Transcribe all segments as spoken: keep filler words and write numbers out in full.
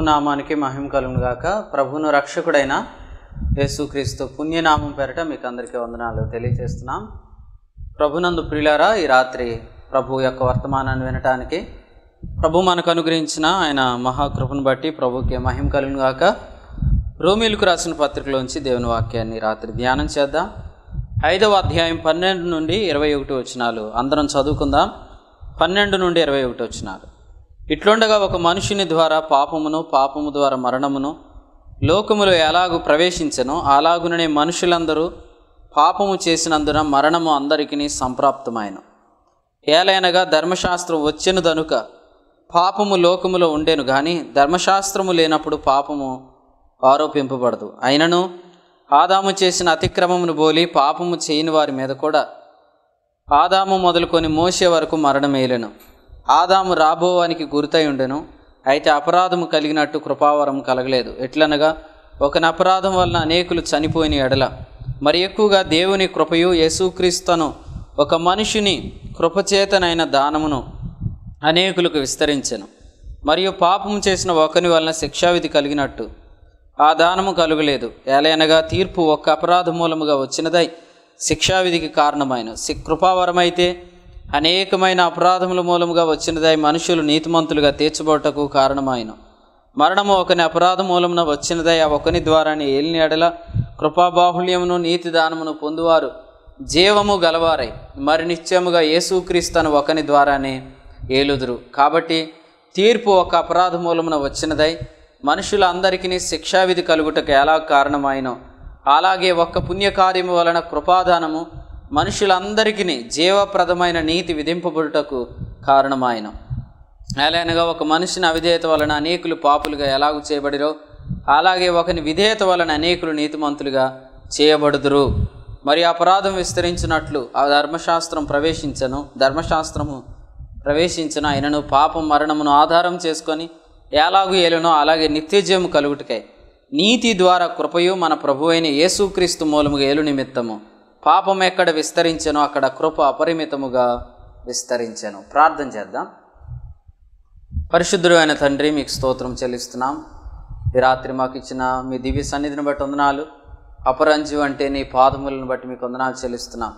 నామానికి మహిమ కలుగును గాక. ప్రభువును రక్షకుడైన యేసుక్రీస్తు పుణ్యనామం పేరట మీకు అందరికీ వందనాలు తెలియజేస్తున్నాం. ప్రభునందు ప్రియులారా, ఈ రాత్రి ప్రభు యొక్క వర్తమానాన్ని వినటానికి ప్రభు మనకు అనుగ్రహించిన ఆయన మహాకృపను బట్టి ప్రభుకి మహిమ కలుగును గాక. రోమీలకు రాసిన పత్రికలోంచి దేవుని వాక్యాన్ని రాత్రి ధ్యానం చేద్దాం. ఐదవ అధ్యాయం పన్నెండు నుండి ఇరవై ఒకటి వచనాలు అందరం చదువుకుందాం. పన్నెండు నుండి ఇరవై ఒకటి వచనాలు. ఇట్లుండగా ఒక మనుషుని ద్వారా పాపమును, పాపము ద్వారా మరణమును లోకములో ఎలాగూ ప్రవేశించెనో అలాగుననే మనుషులందరూ పాపము చేసినందున మరణము అందరికీ సంప్రాప్తమైన. ఏలైనగా ధర్మశాస్త్రం వచ్చెను దనుక పాపము లోకములో ఉండేను, కానీ ధర్మశాస్త్రము లేనప్పుడు పాపము ఆరోపింపబడదు. అయినను ఆదాము చేసిన అతిక్రమమును బోలి పాపము చేయని వారి మీద కూడా ఆదాము మొదలుకొని మోసే వరకు మరణమేలెను. ఆదాము రాబోవానికి గురితై ఉండెను, అయితే అపరాధము కలిగినట్టు కృపావరం కలగలేదు. ఎట్లనగా ఒకని అపరాధం వలన అనేకులు చనిపోయిన ఎడల మరి ఎక్కువగా దేవుని కృపయు యేసుక్రీస్తును ఒక మనిషిని కృపచేతనైన దానమును అనేకులకు విస్తరించెను. మరియు పాపము చేసిన ఒకని వలన శిక్షావిధి కలిగినట్టు ఆ దానము కలుగలేదు. ఏలైనగా తీర్పు ఒక్క అపరాధ మూలముగా వచ్చినదై శిక్షావిధికి కారణమైన కృపావరమైతే అనేకమైన అపరాధముల మూలముగా వచ్చినదై మనుషులు నీతిమంతులుగా తీర్చబోటకు కారణమైన. మరణము ఒకని అపరాధ మూలమున వచ్చినదై ఆ ఒకని ద్వారానే ఏలిన ఎడల కృపాబాహుళ్యమును నీతి దానమును పొందువారు జీవము గలవారై మరి నిత్యముగా యేసుక్రీస్తును ఒకని ద్వారానే ఏలుదురు. కాబట్టి తీర్పు ఒక అపరాధ మూలమున వచ్చినదై మనుషులందరికీ శిక్షావిధి కలుగుటకు ఎలా కారణమైనో అలాగే ఒక్క పుణ్యకార్యము వలన కృపాదానము మనుషులందరికీ జీవప్రదమైన నీతి విధింపబడుటకు కారణమైన. ఎలాగనగా ఒక మనిషిని అవిధేయత వలన అనేకులు పాపులుగా ఎలాగూ చేయబడిరో అలాగే ఒకని విధేయత వలన అనేకులు నీతిమంతులుగా చేయబడుదురు. మరి అపరాధం విస్తరించినట్లు ఆ ధర్మశాస్త్రం ప్రవేశించను ధర్మశాస్త్రము ప్రవేశించిన అయినను పాపం మరణమును ఆధారం చేసుకొని ఎలాగూ ఏలునో అలాగే నిత్యజీవము కలుగుటకై నీతి ద్వారా కృపయు మన ప్రభు అయిన యేసుక్రీస్తు మూలముగా ఏలు నిమిత్తము పాపం ఎక్కడ విస్తరించెనో అక్కడ కృప అపరిమితముగా విస్తరించెను. ప్రార్థన చేద్దాం. పరిశుద్ధుడు అయిన తండ్రి, మీకు స్తోత్రం చెల్లిస్తున్నాం. ఈ రాత్రి మాకు ఇచ్చిన మీ దివ్య సన్నిధిని బట్టి వందనాలు. అపరంజు అంటే నీ పాదములను బట్టి మీకు వందనాలు చెల్లిస్తున్నాం.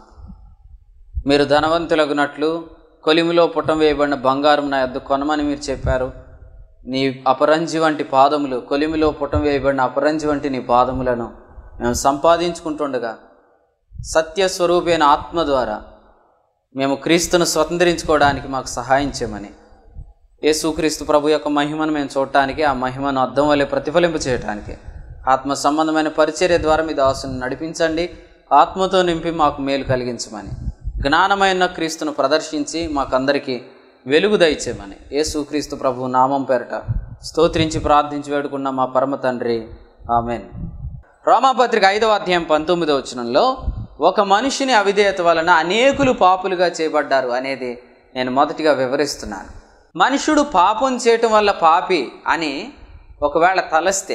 మీరు ధనవంతులగునట్లు కొలిమిలో పుటం వేయబడిన బంగారం నా యొద్ద కొనమని మీరు చెప్పారు. నీ అపరంజి వంటి పాదములు, కొలిమిలో పుటం వేయబడిన అపరంజి వంటి నీ పాదములను మేము సంపాదించుకుంటుండగా సత్యస్వరూపైన ఆత్మ ద్వారా మేము క్రీస్తును స్వతంత్రించుకోవడానికి మాకు సహాయం చేయమని, యేసుక్రీస్తు ప్రభు యొక్క మహిమను మేము చూడటానికి, ఆ మహిమను అద్దం వల్లే ప్రతిఫలింప చేయడానికి ఆత్మ సంబంధమైన పరిచర్య ద్వారా మీ దాసుని నడిపించండి. ఆత్మతో నింపి మాకు మేలు కలిగించమని, జ్ఞానమైన క్రీస్తును ప్రదర్శించి మాకందరికీ వెలుగు దయచేయమని యేసుక్రీస్తు ప్రభు నామం పేరట స్తోత్రించి ప్రార్థించి వేడుకున్న మా పరమ తండ్రి, ఆమెన్. రోమాపత్రిక ఐదవ అధ్యాయం పంతొమ్మిదవ వచనంలో ఒక మనిషిని అవిధేయత వలన అనేకులు పాపులుగా చేయబడ్డారు అనేది నేను మొదటిగా వివరిస్తున్నాను. మనుషుడు పాపం చేయటం వల్ల పాపి అని ఒకవేళ తలస్తే,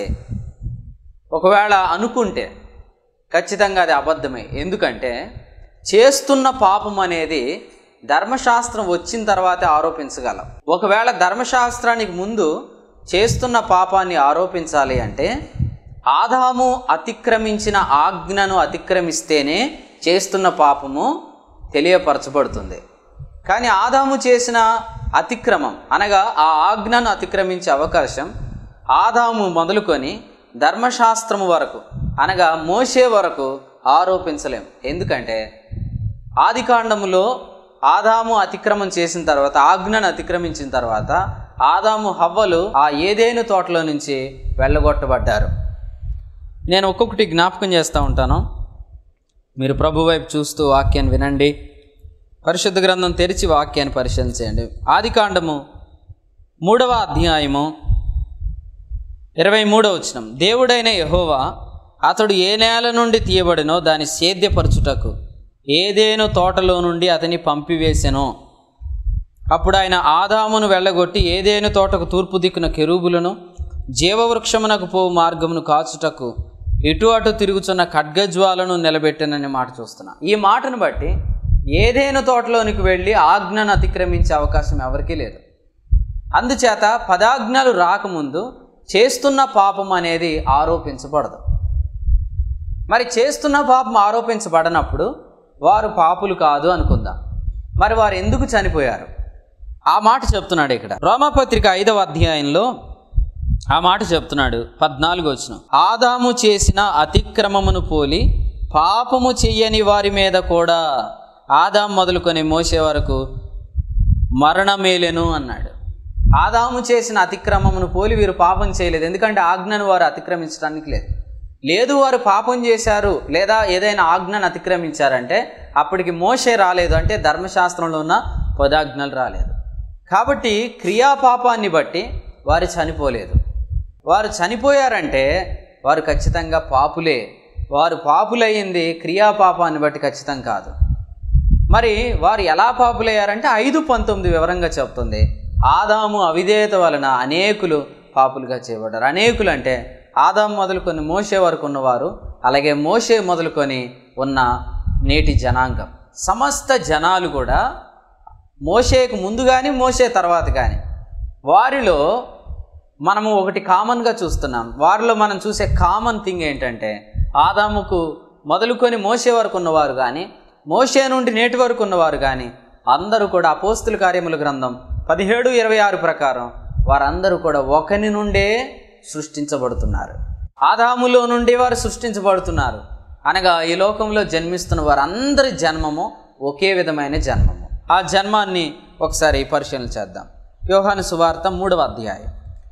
ఒకవేళ అనుకుంటే ఖచ్చితంగా అది అబద్ధమే. ఎందుకంటే చేస్తున్న పాపం అనేది ధర్మశాస్త్రం వచ్చిన తర్వాతే ఆరోపించగలం. ఒకవేళ ధర్మశాస్త్రానికి ముందు చేస్తున్న పాపాన్ని ఆరోపించాలి అంటే ఆదాము అతిక్రమించిన ఆజ్ఞను అతిక్రమిస్తేనే చేస్తున్న పాపము తెలియపరచబడుతుంది. కానీ ఆదాము చేసిన అతిక్రమం అనగా ఆ ఆజ్ఞను అతిక్రమించే అవకాశం ఆదాము మొదలుకొని ధర్మశాస్త్రము వరకు అనగా మోసే వరకు ఆరోపించలేం. ఎందుకంటే ఆదికాండములో ఆదాము అతిక్రమం చేసిన తర్వాత, ఆజ్ఞను అతిక్రమించిన తర్వాత ఆదాము హవ్వలు ఆ ఏదేను తోటలో నుంచి వెళ్ళగొట్టబడ్డారు. నేను ఒక్కొక్కటి జ్ఞాపకం చేస్తూ ఉంటాను. మీరు ప్రభు వైపు చూస్తూ వాక్యాన్ని వినండి. పరిశుద్ధ గ్రంథం తెరిచి వాక్యాన్ని పరిశీలించండి. ఆదికాండము మూడవ అధ్యాయము ఇరవై మూడవ వచనం. దేవుడైన యెహోవా అతడు ఏ నేల నుండి తీయబడినో దాన్ని సేద్యపరచుటకు ఏదేను తోటలో నుండి అతని పంపివేసెను. అప్పుడు ఆయన ఆదామును వెళ్ళగొట్టి ఏదేను తోటకు తూర్పు దిక్కున కెరూబులను జీవవృక్షమునకు పోవు మార్గమును కాచుటకు ఇటు అటు తిరుగుతున్న ఖడ్గజ్వాలను నిలబెట్టనని మాట చూస్తున్నా. ఈ మాటను బట్టి ఏదేను తోటలోనికి వెళ్ళి ఆజ్ఞను అతిక్రమించే అవకాశం ఎవరికీ లేదు. అందుచేత పదాజ్ఞలు రాకముందు చేస్తున్న పాపం అనేది ఆరోపించబడదు. మరి చేస్తున్న పాపం ఆరోపించబడనప్పుడు వారు పాపులు కాదు అనుకుందాం. మరి వారు ఎందుకు చనిపోయారు? ఆ మాట చెప్తున్నాడు ఇక్కడ రోమాపత్రిక ఐదవ అధ్యాయంలో. ఆ మాట చెప్తున్నాడు పద్నాలుగు వచనం. ఆదాము చేసిన అతిక్రమమును పోలి పాపము చెయ్యని వారి మీద కూడా ఆదాము మొదలుకొని మోసే వరకు మరణమేలెను అన్నాడు. ఆదాము చేసిన అతిక్రమమును పోలి వీరు పాపం చేయలేదు, ఎందుకంటే ఆజ్ఞను వారు అతిక్రమించడానికి లేదు. లేదు వారు పాపం చేశారు లేదా ఏదైనా ఆజ్ఞను అతిక్రమించారంటే అప్పటికి మోషే రాలేదు, అంటే ధర్మశాస్త్రంలో ఉన్న పదాజ్ఞలు రాలేదు. కాబట్టి క్రియాపాపాన్ని బట్టి వారు చనిపోలేదు. వారు చనిపోయారంటే వారు ఖచ్చితంగా పాపులే. వారు పాపులయ్యింది క్రియాపాపాన్ని బట్టి ఖచ్చితం కాదు. మరి వారు ఎలా పాపులయ్యారంటే ఐదు పంతొమ్మిది వివరంగా చెప్తుంది. ఆదాము అవిధేయత వలన అనేకులు పాపులుగా చేయబడ్డారు. అనేకులు అంటే ఆదాము మొదలుకొని మోషే వరకు ఉన్నవారు, అలాగే మోషే మొదలుకొని ఉన్న నేటి జనాంగం, సమస్త జనాలు కూడా మోషేకు ముందు కానీ మోషే తర్వాత కానీ వారిలో మనము ఒకటి కామన్గా చూస్తున్నాం. వారిలో మనం చూసే కామన్ థింగ్ ఏంటంటే ఆదాముకు మొదలుకొని మోషే వరకు ఉన్నవారు కానీ మోషే నుండి నేటి వరకు ఉన్నవారు కానీ అందరూ కూడా అపోస్తుల కార్యముల గ్రంథం పదిహేడు ఇరవై ఆరు ప్రకారం వారందరూ కూడా ఒకని నుండే సృష్టించబడుతున్నారు. ఆదాములో నుండి వారు సృష్టించబడుతున్నారు. అనగా ఈ లోకంలో జన్మిస్తున్న వారందరి జన్మము ఒకే విధమైన జన్మము. ఆ జన్మాన్ని ఒకసారి పరిశీలన చేద్దాం. యోహాను సువార్త మూడవ అధ్యాయం.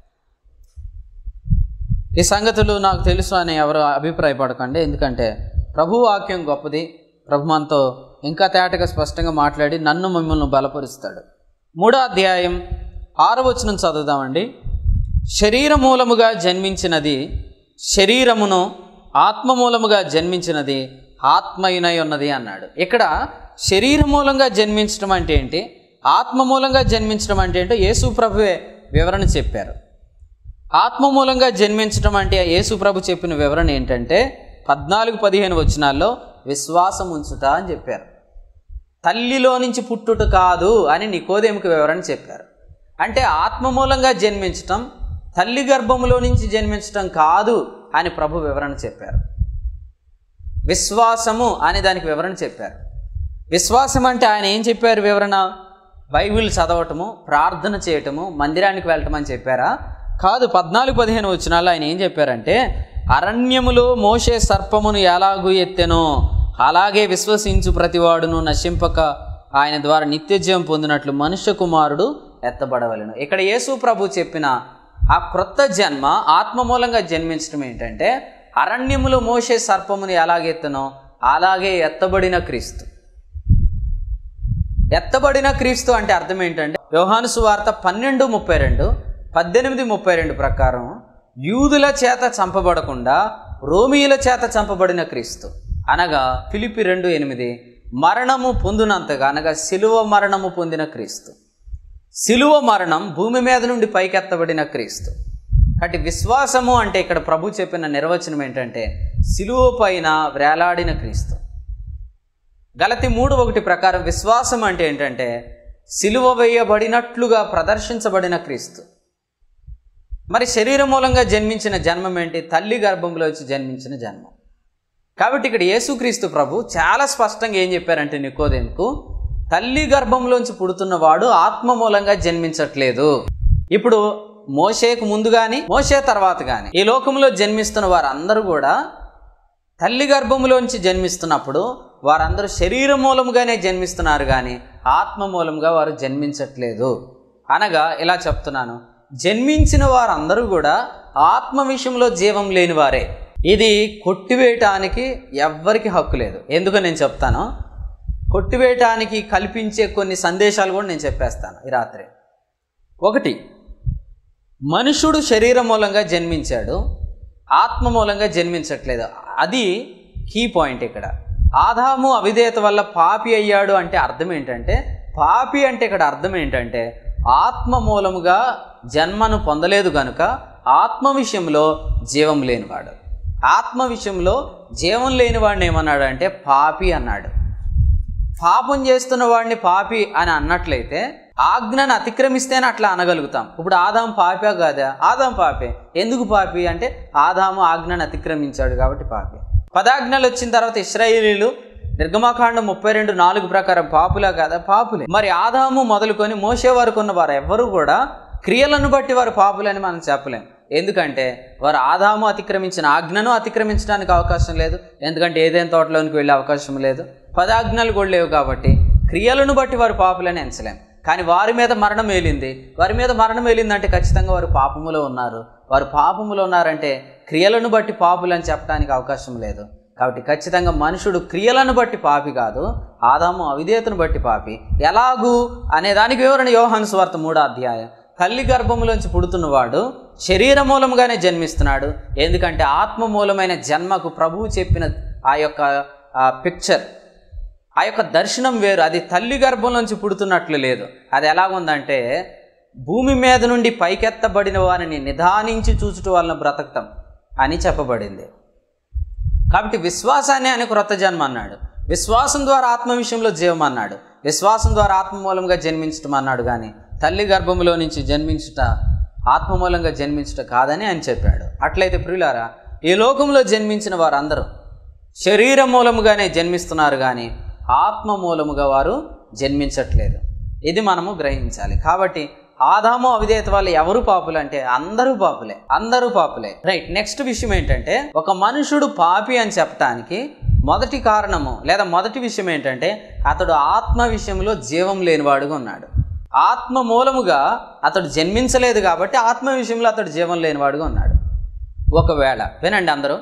ఈ సంగతులు నాకు తెలుసు అని ఎవరు అభిప్రాయపడకండి, ఎందుకంటే ప్రభు వాక్యం గొప్పది. ప్రభు మనతో ఇంకా తేటగా స్పష్టంగా మాట్లాడి నన్ను మిమ్మల్ని బలపరుస్తాడు. మూడో అధ్యాయం ఆరో వచనం చదువుదామండి. శరీర మూలముగా జన్మించినది శరీరమును, ఆత్మ మూలముగా జన్మించినది ఆత్మయునై ఉన్నది అన్నాడు. ఇక్కడ శరీర మూలంగా జన్మించడం అంటే ఏంటి, ఆత్మ మూలంగా జన్మించడం అంటే ఏంటో యేసు ప్రభువే వివరణ చెప్పారు. ఆత్మ మూలంగా జన్మించడం అంటే యేసు ప్రభు చెప్పిన వివరణ ఏంటంటే పద్నాలుగు పదిహేను వచనాల్లో విశ్వాసం ఉంచుట అని చెప్పారు. తల్లిలో నుంచి పుట్టుట కాదు అని నికోదేముకు వివరణ చెప్పారు. అంటే ఆత్మ మూలంగా జన్మించటం తల్లి గర్భములో నుంచి జన్మించటం కాదు అని ప్రభు వివరణ చెప్పారు. విశ్వాసము అని దానికి వివరణ చెప్పారు. విశ్వాసం అంటే ఆయన ఏం చెప్పారు వివరణ? బైబిల్ చదవటము, ప్రార్థన చేయటము, మందిరానికి వెళ్ళటం అని చెప్పారా? కాదు. పద్నాలుగు పదిహేను వచనాల్లో ఆయన ఏం చెప్పారంటే అరణ్యములో మోషే సర్పమును ఎలాగూ ఎత్తెనో అలాగే విశ్వసించు ప్రతివాడును నశింపక ఆయన ద్వారా నిత్యజీవం పొందినట్లు మనుష్య కుమారుడు ఎత్తబడవలెను. ఇక్కడ యేసు ప్రభు చెప్పిన ఆ క్రొత్త జన్మ ఆత్మ మూలంగా జన్మించడం ఏంటంటే అరణ్యములో మోషే సర్పమును ఎలాగెత్తనో అలాగే ఎత్తబడిన క్రీస్తు. ఎత్తబడిన క్రీస్తు అంటే అర్థం ఏంటంటే యోహాను సువార్త పన్నెండు ముప్పై రెండు పద్దెనిమిది ముప్పై రెండు ప్రకారం యూదుల చేత చంపబడకుండా రోమీయుల చేత చంపబడిన క్రీస్తు. అనగా ఫిలిప్పి రెండు ఎనిమిది మరణము పొందినంతగా, అనగా సిలువ మరణము పొందిన క్రీస్తు. సిలువ మరణం భూమి మీద నుండి పైకెత్తబడిన క్రీస్తు. కాబట్టి విశ్వాసము అంటే ఇక్కడ ప్రభు చెప్పిన నిర్వచనం ఏంటంటే సిలువ పైన వేలాడిన క్రీస్తు. గలతి మూడు ఒకటి ప్రకారం విశ్వాసం అంటే ఏంటంటే సిలువ వేయబడినట్లుగా ప్రదర్శించబడిన క్రీస్తు. మరి శరీర మూలంగా జన్మించిన జన్మం ఏంటి? తల్లి గర్భంలో వచ్చి జన్మించిన జన్మం. కాబట్టి ఇక్కడ యేసుక్రీస్తు ప్రభు చాలా స్పష్టంగా ఏం చెప్పారంటే నికోదేముకు, తల్లి గర్భంలోంచి పుడుతున్నవాడు ఆత్మ మూలంగా జన్మించట్లేదు. ఇప్పుడు మోషేకు ముందు కానీ మోషే తర్వాత కానీ ఈ లోకంలో జన్మిస్తున్న వారందరూ కూడా తల్లి గర్భంలోంచి జన్మిస్తున్నప్పుడు వారందరూ శరీర మూలముగానే జన్మిస్తున్నారు, కానీ ఆత్మ మూలంగా వారు జన్మించట్లేదు. అనగా ఇలా చెప్తున్నాను, జన్మించిన వారందరూ కూడా ఆత్మ విషయంలో జీవం లేని వారే. ఇది కొట్టివేయటానికి ఎవ్వరికి హక్కు లేదు. ఎందుకో నేను చెప్తాను. కొట్టివేయటానికి కల్పించే కొన్ని సందేశాలు కూడా నేను చెప్పేస్తాను ఈ రాత్రి. ఒకటి, మనుషుడు శరీర మూలంగా జన్మించాడు, ఆత్మ మూలంగా జన్మించట్లేదు. అది కీ పాయింట్ ఇక్కడ. ఆదాము అవిధేయత వల్ల పాపి అయ్యాడు అంటే అర్థం ఏంటంటే, పాపి అంటే ఇక్కడ అర్థం ఏంటంటే ఆత్మ మూలముగా జన్మను పొందలేదు కనుక ఆత్మ విషయంలో జీవం లేనివాడు. ఆత్మ విషయంలో జీవం లేని వాడిని ఏమన్నాడు అంటే పాపి అన్నాడు. పాపం చేస్తున్న వాడిని పాపి అని అన్నట్లయితే ఆజ్ఞను అతిక్రమిస్తేనే అట్లా అనగలుగుతాం. ఇప్పుడు ఆదాం పాపే కాదా? ఆదాం పాపే. ఎందుకు పాపి అంటే ఆదాము ఆజ్ఞను అతిక్రమించాడు కాబట్టి పాపి. పదాజ్ఞలు వచ్చిన తర్వాత ఇశ్రాయేలీలు నిర్గమకాండం ముప్పై రెండు నాలుగు ప్రకారం పాపులా కాదా? పాపులే. మరి ఆదాము మొదలుకొని మోసే వరకు ఉన్న వారు ఎవ్వరూ కూడా క్రియలను బట్టి వారు పాపులని మనం చెప్పలేం. ఎందుకంటే వారు ఆదాము అతిక్రమించిన ఆజ్ఞను అతిక్రమించడానికి అవకాశం లేదు, ఎందుకంటే ఏదైనా తోటలోనికి వెళ్ళే అవకాశం లేదు, పదాజ్ఞలు కూడా లేవు. కాబట్టి క్రియలను బట్టి వారు పాపులని ఎంచలేం. కానీ వారి మీద మరణం ఏలింది. వారి మీద మరణం ఏలిందంటే ఖచ్చితంగా వారు పాపములో ఉన్నారు. వారు పాపములో ఉన్నారంటే క్రియలను బట్టి పాపులని చెప్పడానికి అవకాశం లేదు. కాబట్టి ఖచ్చితంగా మనుషుడు క్రియలను బట్టి పాపి కాదు, ఆదాము అవిధేయతను బట్టి పాపి. ఎలాగూ అనే దానికి వివరణ యోహాను సువార్త మూడో అధ్యాయం. తల్లి గర్భములోంచి పుడుతున్నవాడు శరీర మూలముగానే జన్మిస్తున్నాడు. ఎందుకంటే ఆత్మ మూలమైన జన్మకు ప్రభువు చెప్పిన ఆ యొక్క పిక్చర్, ఆ యొక్క దర్శనం వేరు. అది తల్లి గర్భంలోంచి పుడుతున్నట్లు లేదు. అది ఎలాగుందంటే భూమి మీద నుండి పైకెత్తబడిన వారిని నిదానించి చూచుట వలన బ్రతకటం అని చెప్పబడింది. కాబట్టి విశ్వాసాన్ని ఆయన క్రొత్త జన్మ అన్నాడు. విశ్వాసం ద్వారా ఆత్మ విషయంలో జీవం అన్నాడు. విశ్వాసం ద్వారా ఆత్మ మూలంగా జన్మించటం అన్నాడు. కానీ తల్లి గర్భంలో నుంచి జన్మించుట, ఆత్మ మూలంగా జన్మించుట కాదని ఆయన చెప్పాడు. అట్లయితే ప్రియులారా, ఈ లోకంలో జన్మించిన వారందరూ శరీర మూలముగానే జన్మిస్తున్నారు, కానీ ఆత్మ మూలముగా వారు జన్మించట్లేదు. ఇది మనము గ్రహించాలి. కాబట్టి ఆదాము అవిధేయత వల్ల ఎవరు పాపులు అంటే అందరూ పాపులే, అందరూ పాపులే. రైట్. నెక్స్ట్ విషయం ఏంటంటే ఒక మనుషుడు పాపి అని చెప్పటానికి మొదటి కారణము లేదా మొదటి విషయం ఏంటంటే అతడు ఆత్మ విషయంలో జీవం లేనివాడుగా ఉన్నాడు. ఆత్మ మూలముగా అతడు జన్మించలేదు కాబట్టి ఆత్మ విషయంలో అతడు జీవం లేనివాడుగా ఉన్నాడు. ఒకవేళ వినండి అందరూ,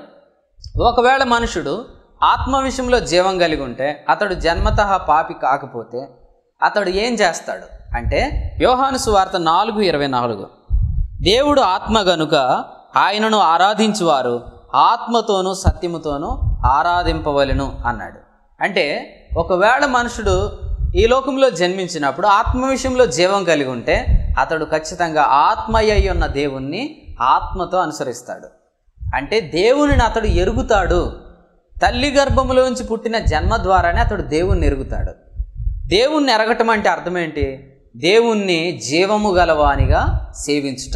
ఒకవేళ మనుషుడు ఆత్మ విషయంలో జీవం కలిగి ఉంటే అతడు జన్మతః పాపి కాకపోతే అతడు ఏం చేస్తాడు అంటే యోహాను సువార్త నాలుగు ఇరవై నాలుగు దేవుడు ఆత్మ గనుక ఆయనను ఆరాధించువారు ఆత్మతోనూ సత్యముతోనూ ఆరాధింపవలెను అన్నాడు. అంటే ఒకవేళ మనుషుడు ఈ లోకంలో జన్మించినప్పుడు ఆత్మ విషయంలో జీవం కలిగి ఉంటే అతడు ఖచ్చితంగా ఆత్మయ్య ఉన్న దేవుణ్ణి ఆత్మతో అనుసరిస్తాడు. అంటే దేవునిని అతడు ఎరుగుతాడు. తల్లి గర్భములోంచి పుట్టిన జన్మ ద్వారానే అతడు దేవుణ్ణి ఎరుగుతాడు. దేవుణ్ణి ఎరగటం అంటే అర్థం ఏంటి? దేవుణ్ణి జీవము గలవానిగా సేవించుట.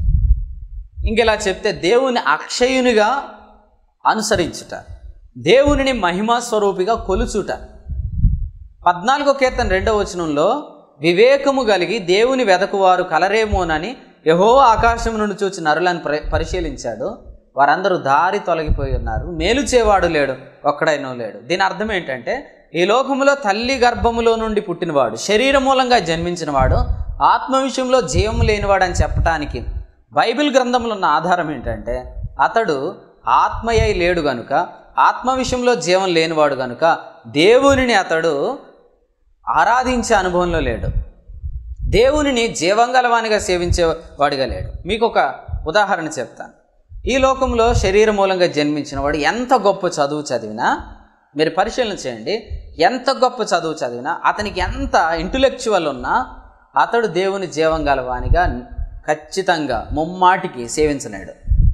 ఇంకెలా చెప్తే దేవుని అక్షయునిగా అనుసరించుట, దేవునిని మహిమా స్వరూపిగా కొలుచుట. పద్నాలుగో కీర్తన రెండవ వచనంలో వివేకము కలిగి దేవుని వెదకువారు కలరేమోనని యెహోవా ఆకాశం నుండి చూచి నరులను పరిశీలించాడు, వారందరూ దారి తొలగిపోయి ఉన్నారు, మేలు చేవాడు లేడు, ఒక్కడైనా లేడు. దీని అర్థం ఏంటంటే ఈ లోకంలో తల్లి గర్భములో నుండి పుట్టినవాడు, శరీర మూలంగా జన్మించినవాడు, ఆత్మ విషయంలో జీవం లేనివాడు అని చెప్పటానికి బైబిల్ గ్రంథంలో ఉన్న ఆధారం ఏంటంటే అతడు ఆత్మయ్య లేడు గనుక, ఆత్మ విషయంలో జీవం లేనివాడు గనుక దేవునిని అతడు ఆరాధించే అనుభవంలో లేడు, దేవునిని జీవం గలవానిగా సేవించేవాడిగా లేడు. మీకు ఒక ఉదాహరణ చెప్తాను. ఈ లోకంలో శరీర మూలంగా జన్మించిన వాడు ఎంత గొప్ప చదువు చదివినా, మీరు పరిశీలన చేయండి, ఎంత గొప్ప చదువు చదివినా అతనికి ఎంత ఇంటలెక్చువల్ ఉన్నా అతడు దేవుని జీవం గలవానిగా ఖచ్చితంగా ముమ్మాటికి సేవించలేడు.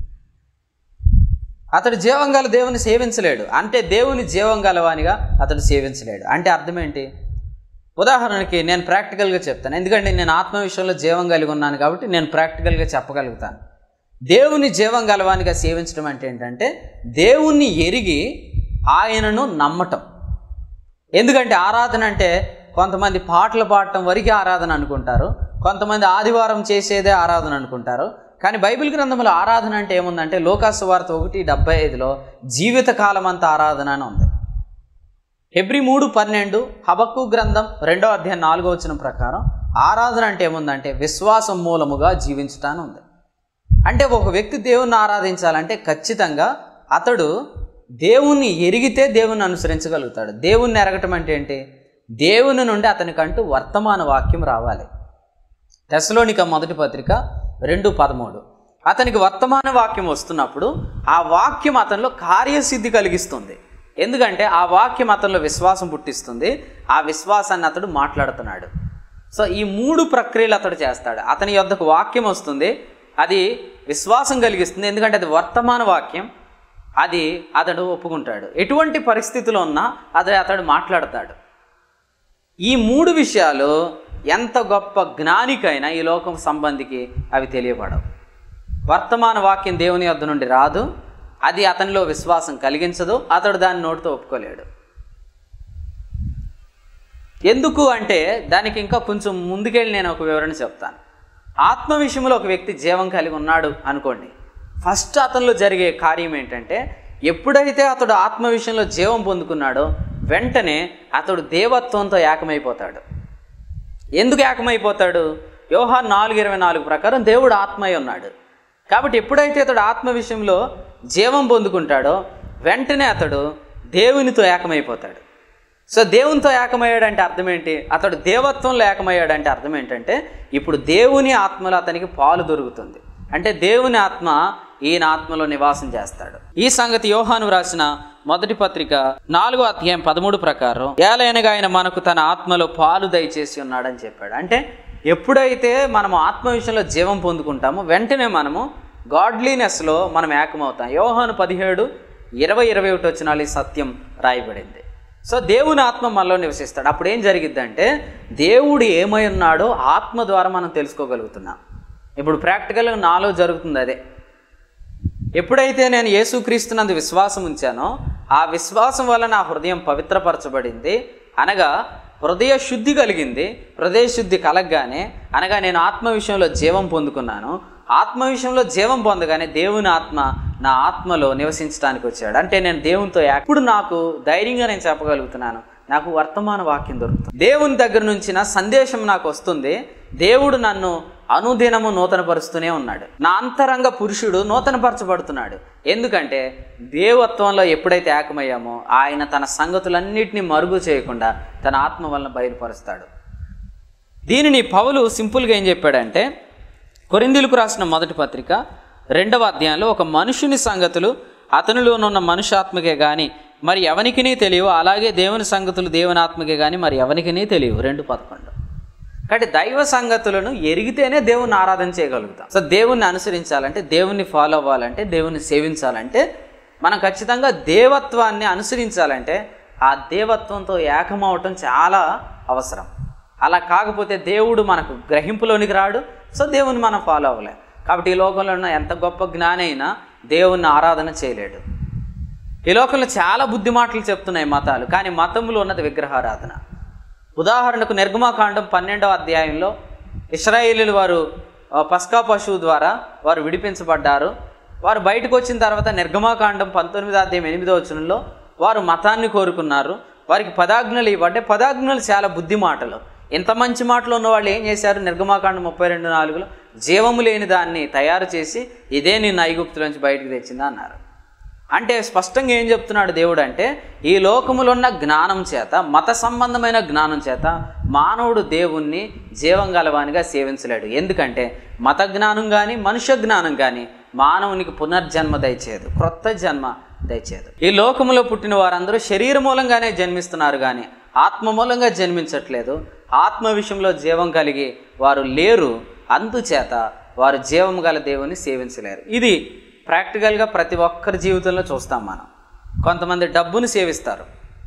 అతడు జీవం గల దేవుని సేవించలేడు. అంటే దేవుని జీవం గలవానిగా అతడు సేవించలేడు. అంటే అర్థం ఏంటి? ఉదాహరణకి నేను ప్రాక్టికల్గా చెప్తాను, ఎందుకంటే నేను ఆత్మ విషయంలో జీవం కలిగి ఉన్నాను కాబట్టి నేను ప్రాక్టికల్గా చెప్పగలుగుతాను. దేవుని జీవం గలవానిగా సేవించడం అంటే ఏంటంటే దేవుణ్ణి ఎరిగి ఆయనను నమ్మటం. ఎందుకంటే ఆరాధన అంటే కొంతమంది పాటలు పాడటం వరకే ఆరాధన అనుకుంటారు, కొంతమంది ఆదివారం చేసేదే ఆరాధన అనుకుంటారు. కానీ బైబిల్ గ్రంథంలో ఆరాధన అంటే ఏముందంటే లోకాసు వార్త ఒకటి డెబ్బై ఐదులో జీవితకాలం అంతా ఆరాధన అని ఉంది. హెబ్రీ మూడు పన్నెండు, హబక్కు గ్రంథం రెండో అధ్యాయం నాలుగో వచనం ప్రకారం ఆరాధన అంటే ఏముందంటే విశ్వాసం మూలముగా జీవించటాన్ని ఉంది. అంటే ఒక వ్యక్తి దేవుణ్ణి ఆరాధించాలంటే ఖచ్చితంగా అతడు దేవుణ్ణి ఎరిగితే దేవుణ్ణి అనుసరించగలుగుతాడు. దేవుణ్ణి ఎరగటం అంటే ఏంటి? దేవుని నుండి అతనికంటూ వర్తమాన వాక్యం రావాలి. తెస్సలోనిక మొదటి పత్రిక రెండు పదమూడు అతనికి వర్తమాన వాక్యం వస్తున్నప్పుడు ఆ వాక్యం అతనిలో కార్యసిద్ధి కలిగిస్తుంది. ఎందుకంటే ఆ వాక్యం అతనిలో విశ్వాసం పుట్టిస్తుంది, ఆ విశ్వాసాన్ని అతడు మాట్లాడుతున్నాడు. సో ఈ మూడు ప్రక్రియలు అతడు చేస్తాడు. అతని యొద్దకు వాక్యం వస్తుంది, అది విశ్వాసం కలిగిస్తుంది, ఎందుకంటే అది వర్తమాన వాక్యం, అది అతడు ఒప్పుకుంటాడు. ఎటువంటి పరిస్థితిలో ఉన్నా అది అతడు మాట్లాడతాడు. ఈ మూడు విషయాలు ఎంత గొప్ప జ్ఞానికైనా ఈ లోకం సంబంధికి అవి తెలియబడవు. వర్తమాన వాక్యం దేవుని యొద్ద నుండి రాదు, అది అతనిలో విశ్వాసం కలిగించదు, అతడు దాన్ని నోటితో ఒప్పుకోలేడు. ఎందుకు అంటే దానికి ఇంకా కొంచెం ముందుకెళ్ళి నేను ఒక వివరణ చెప్తాను. ఆత్మ విషయంలో ఒక వ్యక్తి జీవం కలిగి ఉన్నాడు అనుకోండి, ఫస్ట్ అతనిలో జరిగే కార్యం ఏంటంటే, ఎప్పుడైతే అతడు ఆత్మ విషయంలో జీవం పొందుకున్నాడో వెంటనే అతడు దేవత్వంతో ఏకమైపోతాడు. ఎందుకు ఏకమైపోతాడు? యోహాను నాలుగు ఇరవై నాలుగు ప్రకారం దేవుడు ఆత్మయ్య ఉన్నాడు. కాబట్టి ఎప్పుడైతే అతడు ఆత్మ విషయంలో జీవం పొందుకుంటాడో వెంటనే అతడు దేవునితో ఏకమైపోతాడు. సో దేవునితో ఏకమయ్యాడంటే అర్థం ఏంటి? అతడు దేవత్వంలో ఏకమయ్యాడంటే అర్థం ఏంటంటే, ఇప్పుడు దేవుని ఆత్మలో అతనికి పాలు దొరుకుతుంది. అంటే దేవుని ఆత్మ ఈయన ఆత్మలో నివాసం చేస్తాడు. ఈ సంగతి యోహాను రాసిన మొదటి పత్రిక నాలుగో అధ్యాయం పదమూడు ప్రకారం, ఏలైనగా ఆయన మనకు తన ఆత్మలో పాలు దయచేసి ఉన్నాడని చెప్పాడు. అంటే ఎప్పుడైతే మనము ఆత్మ విషయంలో జీవం పొందుకుంటామో వెంటనే మనము గాడ్లీనెస్లో మనం ఏకమవుతాం. యోహాను పదిహేడు ఇరవై ఇరవై ఒకటి వచ్చిన ఈ సత్యం రాయబడింది. సో దేవుని ఆత్మ మనలో నివసిస్తాడు. అప్పుడు ఏం జరిగిద్దంటే, దేవుడు ఏమై ఉన్నాడో ఆత్మ ద్వారా మనం తెలుసుకోగలుగుతున్నాం. ఇప్పుడు ప్రాక్టికల్గా నాలో జరుగుతుంది అదే. ఎప్పుడైతే నేను యేసుక్రీస్తునందు విశ్వాసం ఉంచానో ఆ విశ్వాసం వల్ల నా హృదయం పవిత్రపరచబడింది, అనగా హృదయ శుద్ధి కలిగింది. హృదయ శుద్ధి కలగగానే అనగా నేను ఆత్మ విషయంలో జీవం పొందుకున్నాను. ఆత్మ విషయంలో జీవం పొందగానే దేవుని ఆత్మ నా ఆత్మలో నివసించడానికి వచ్చాడు. అంటే నేను దేవునితో ఎప్పుడు నాకు ధైర్యంగా నేను చెప్పగలుగుతున్నాను, నాకు వర్తమాన వాక్యం దొరుకుతుంది. దేవుని దగ్గర నుంచి నా సందేశం నాకు వస్తుంది. దేవుడు నన్ను అనుదినము నూతనపరుస్తూనే ఉన్నాడు. నా అంతరంగ పురుషుడు నూతనపరచబడుతున్నాడు. ఎందుకంటే దేవత్వంలో ఎప్పుడైతే ఏకమయ్యామో ఆయన తన సంగతులన్నిటినీ మరుగు చేయకుండా తన ఆత్మ వలన బయలుపరుస్తాడు. దీనిని పౌలు సింపుల్గా ఏం చెప్పాడంటే, కొరింథీయులకు రాసిన మొదటి పత్రిక రెండవ అధ్యాయంలో, ఒక మనుషుని సంగతులు అతనిలోనున్న మనుష్యాత్మకే కానీ మరి ఎవనికినీ తెలియవు, అలాగే దేవుని సంగతులు దేవుని ఆత్మకే కానీ మరి ఎవనికినీ తెలియవు. రెండు పదకొండు. కాబట్టి దైవ సంగతులను ఎరిగితేనే దేవుని ఆరాధన చేయగలుగుతాం. సో దేవుణ్ణి అనుసరించాలంటే, దేవుణ్ణి ఫాలో అవ్వాలంటే, దేవుణ్ణి సేవించాలంటే మనం ఖచ్చితంగా దేవత్వాన్ని అనుసరించాలంటే ఆ దేవత్వంతో ఏకమవటం చాలా అవసరం. అలా కాకపోతే దేవుడు మనకు గ్రహింపులోనికి రాడు. సో దేవుని మనం ఫాలో అవ్వలేం. కాబట్టి ఈ లోకంలో ఉన్న ఎంత గొప్ప జ్ఞాని అయినా దేవుణ్ణి ఆరాధన చేయలేడు. ఈ లోకంలో చాలా బుద్ధి మాటలు చెప్తున్నాయి మతాలు, కానీ మతంలో ఉన్నది విగ్రహారాధన. ఉదాహరణకు నిర్గమాకాండం పన్నెండవ అధ్యాయంలో ఇశ్రాయేలీయులు వారు పస్కా పశువు ద్వారా వారు విడిపించబడ్డారు. వారు బయటకు వచ్చిన తర్వాత నిర్గమాకాండం పంతొమ్మిదో అధ్యాయం ఎనిమిదో వచనంలో వారు మతాన్ని కోరుకున్నారు. వారికి పదాజ్ఞలు ఇవ్వబడ్డాయి. పదాజ్ఞలు చాలా బుద్ధి మాటలు. ఇంత మంచి మాటలు ఉన్న వాళ్ళు ఏం చేశారు? నిర్గమాకాండం ముప్పై రెండు నాలుగులో జీవము లేని దాన్ని తయారు చేసి ఇదే నేను ఐగుప్తుల నుంచి బయటకు తెచ్చిందా అన్నారు. అంటే స్పష్టంగా ఏం చెప్తున్నాడు దేవుడు అంటే, ఈ లోకములో ఉన్న జ్ఞానం చేత, మత సంబంధమైన జ్ఞానం చేత మానవుడు దేవుణ్ణి జీవం గలవానిగా సేవించలేడు. ఎందుకంటే మత జ్ఞానం కానీ మనుష్య జ్ఞానం కానీ మానవునికి పునర్జన్మ దయచేయదు, క్రొత్త జన్మ దయచేయదు. ఈ లోకములో పుట్టిన వారందరూ శరీర మూలంగానే జన్మిస్తున్నారు కానీ ఆత్మ మూలంగా జన్మించట్లేదు. ఆత్మ విషయంలో జీవం కలిగి వారు లేరు. అందుచేత వారు జీవం గల దేవుని సేవించలేరు. ఇది ప్రాక్టికల్గా ప్రతి ఒక్కరి జీవితంలో చూస్తాం మనం. కొంతమంది డబ్బుని సేవిస్తారు.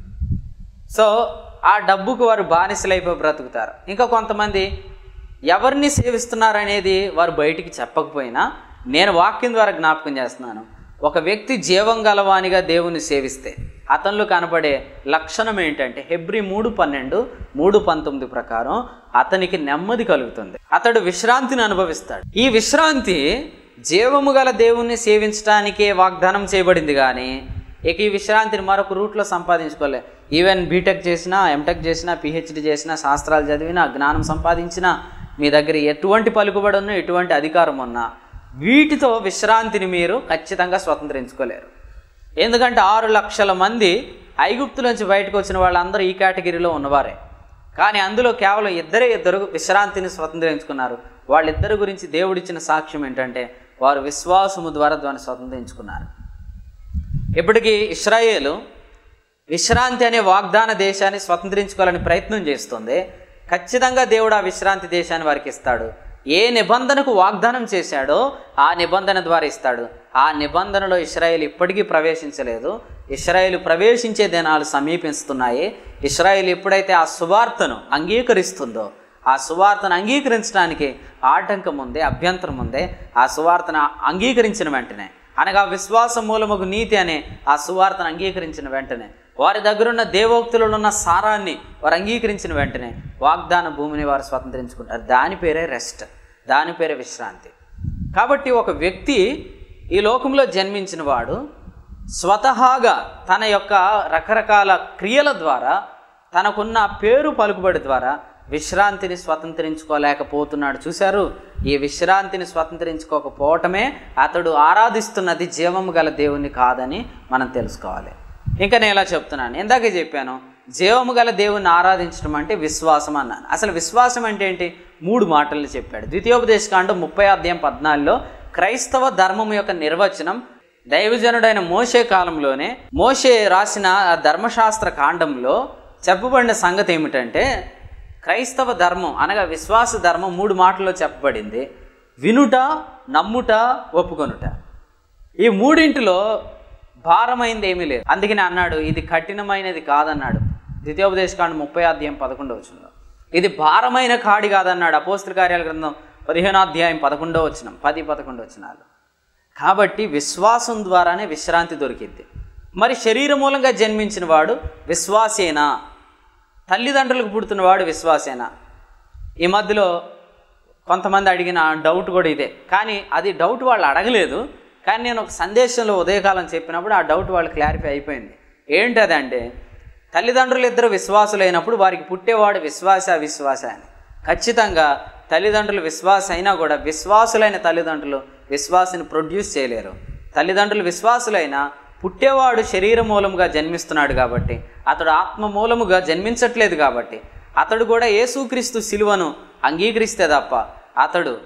సో ఆ డబ్బుకు వారు బానిసలైపోయి బ్రతుకుతారు. ఇంకా కొంతమంది ఎవరిని సేవిస్తున్నారనేది వారు బయటికి చెప్పకపోయినా నేను వాక్యం ద్వారా జ్ఞాపకం చేస్తున్నాను. ఒక వ్యక్తి జీవం గలవానిగా దేవుని సేవిస్తే అతనిలో కనబడే లక్షణం ఏంటంటే, హెబ్రీ మూడు పన్నెండు మూడు పంతొమ్మిది ప్రకారం అతనికి నెమ్మది కలుగుతుంది. అతడు విశ్రాంతిని అనుభవిస్తాడు. ఈ విశ్రాంతి జీవము గల దేవుణ్ణి సేవించడానికే వాగ్దానం చేయబడింది కానీ ఇక ఈ విశ్రాంతిని మరొక రూట్లో సంపాదించుకోలే. ఈవెన్ బీటెక్ చేసినా, ఎంటెక్ చేసినా, పిహెచ్డి చేసినా, శాస్త్రాలు చదివినా, జ్ఞానం సంపాదించినా, మీ దగ్గర ఎటువంటి పలుకుబడి ఉన్నా, ఎటువంటి అధికారం ఉన్నా, వీటితో విశ్రాంతిని మీరు ఖచ్చితంగా స్వతంత్రించుకోలేరు. ఎందుకంటే ఆరు లక్షల మంది ఐగుప్తు నుంచి బయటకు వచ్చిన వాళ్ళందరూ ఈ కేటగిరీలో ఉన్నవారే. కానీ అందులో కేవలం ఇద్దరే ఇద్దరు విశ్రాంతిని స్వతంత్రించుకున్నారు. వాళ్ళిద్దరి గురించి దేవుడిచ్చిన సాక్ష్యం ఏంటంటే, వారు విశ్వాసము ద్వారా దాన్ని స్వతంత్రించుకున్నారు. ఇప్పటికీ ఇశ్రాయేలు విశ్రాంతి అనే వాగ్దాన దేశాన్ని స్వతంత్రించుకోవాలని ప్రయత్నం చేస్తుంది. ఖచ్చితంగా దేవుడు ఆ విశ్రాంతి దేశాన్ని వారికి ఇస్తాడు. ఏ నిబంధనకు వాగ్దానం చేశాడో ఆ నిబంధన ద్వారా ఇస్తాడు. ఆ నిబంధనలో ఇశ్రాయేలు ఇప్పటికీ ప్రవేశించలేదు. ఇశ్రాయేలు ప్రవేశించే దినాలు సమీపిస్తున్నాయి. ఇశ్రాయేలు ఎప్పుడైతే ఆ సువార్తను అంగీకరిస్తుందో ఆ సువార్తను అంగీకరించడానికి ఆటంకం ఉంది, అభ్యంతరం ఉంది. ఆ సువార్తను అంగీకరించిన వెంటనే, అనగా విశ్వాసం మూలముగు నీతి అనే ఆ సువార్తను అంగీకరించిన వెంటనే, వారి దగ్గరున్న దేవోక్తులలో ఉన్న సారాన్ని వారు అంగీకరించిన వెంటనే వాగ్దాన భూమిని వారు స్వతంత్రించుకుంటారు. దాని పేరే రెస్ట్, దాని పేరే విశ్రాంతి. కాబట్టి ఒక వ్యక్తి ఈ లోకంలో జన్మించిన వాడు స్వతహాగా తన యొక్క రకరకాల క్రియల ద్వారా, తనకున్న పేరు పలుకుబడి ద్వారా విశ్రాంతిని స్వతంత్రించుకోలేకపోతున్నాడు. చూశారు, ఈ విశ్రాంతిని స్వతంత్రించుకోకపోవటమే అతడు ఆరాధిస్తున్నది జీవము గల దేవుని కాదని మనం తెలుసుకోవాలి. ఇంకా నేను ఇలా చెప్తున్నాను, ఇందాకే చెప్పాను, జీవము గల దేవుని ఆరాధించడం అంటే విశ్వాసం అన్నాను. అసలు విశ్వాసం అంటే ఏంటి? మూడు మాటలు చెప్పాడు. ద్వితీయోపదేశకాండం ముప్పై అధ్యాయం పద్నాలుగులో క్రైస్తవ ధర్మం యొక్క నిర్వచనం దైవజనుడైన మోషే కాలంలోనే మోషే రాసిన ధర్మశాస్త్ర కాండంలో చెప్పబడిన సంగతి ఏమిటంటే, క్రైస్తవ ధర్మం అనగా విశ్వాస ధర్మం మూడు మాటల్లో చెప్పబడింది. వినుట, నమ్ముట, ఒప్పుకొనుట. ఈ మూడింటిలో భారమైంది ఏమీ లేదు. అందుకని అన్నాడు ఇది కఠినమైనది కాదన్నాడు ద్వితీయోపదేశకాండం ముప్పై అధ్యాయం పదకొండవ వచనంలో. ఇది భారమైన కాడి కాదన్నాడు అపోస్తల కార్యాల గ్రంథం పదిహేనో అధ్యాయం పదకొండవ వచనం, పది పదకొండు వచనాలు. కాబట్టి విశ్వాసం ద్వారానే విశ్రాంతి దొరికింది. మరి శరీర మూలంగా జన్మించిన వాడు విశ్వాసేనా? తల్లిదండ్రులకు పుడుతున్నవాడు విశ్వాసేనా? ఈ మధ్యలో కొంతమంది అడిగిన డౌట్ కూడా ఇదే. కానీ అది డౌట్ వాళ్ళు అడగలేదు, కానీ నేను ఒక సందేశంలో ఉదయకాలం చెప్పినప్పుడు ఆ డౌట్ వాళ్ళు క్లారిఫై అయిపోయింది. ఏంటదంటే, తల్లిదండ్రులు ఇద్దరు విశ్వాసులైనప్పుడు వారికి పుట్టేవాడు విశ్వాస అవిశ్వాస అని. ఖచ్చితంగా తల్లిదండ్రులు విశ్వాస అయినా కూడా విశ్వాసులైన తల్లిదండ్రులు విశ్వాసాన్ని ప్రొడ్యూస్ చేయలేరు. తల్లిదండ్రులు విశ్వాసులైనా పుట్టేవాడు శరీర మూలముగా జన్మిస్తున్నాడు కాబట్టి, అతడు ఆత్మ మూలముగా జన్మించట్లేదు కాబట్టి, అతడు కూడా యేసుక్రీస్తు శిలువను అంగీకరిస్తే తప్ప అతడు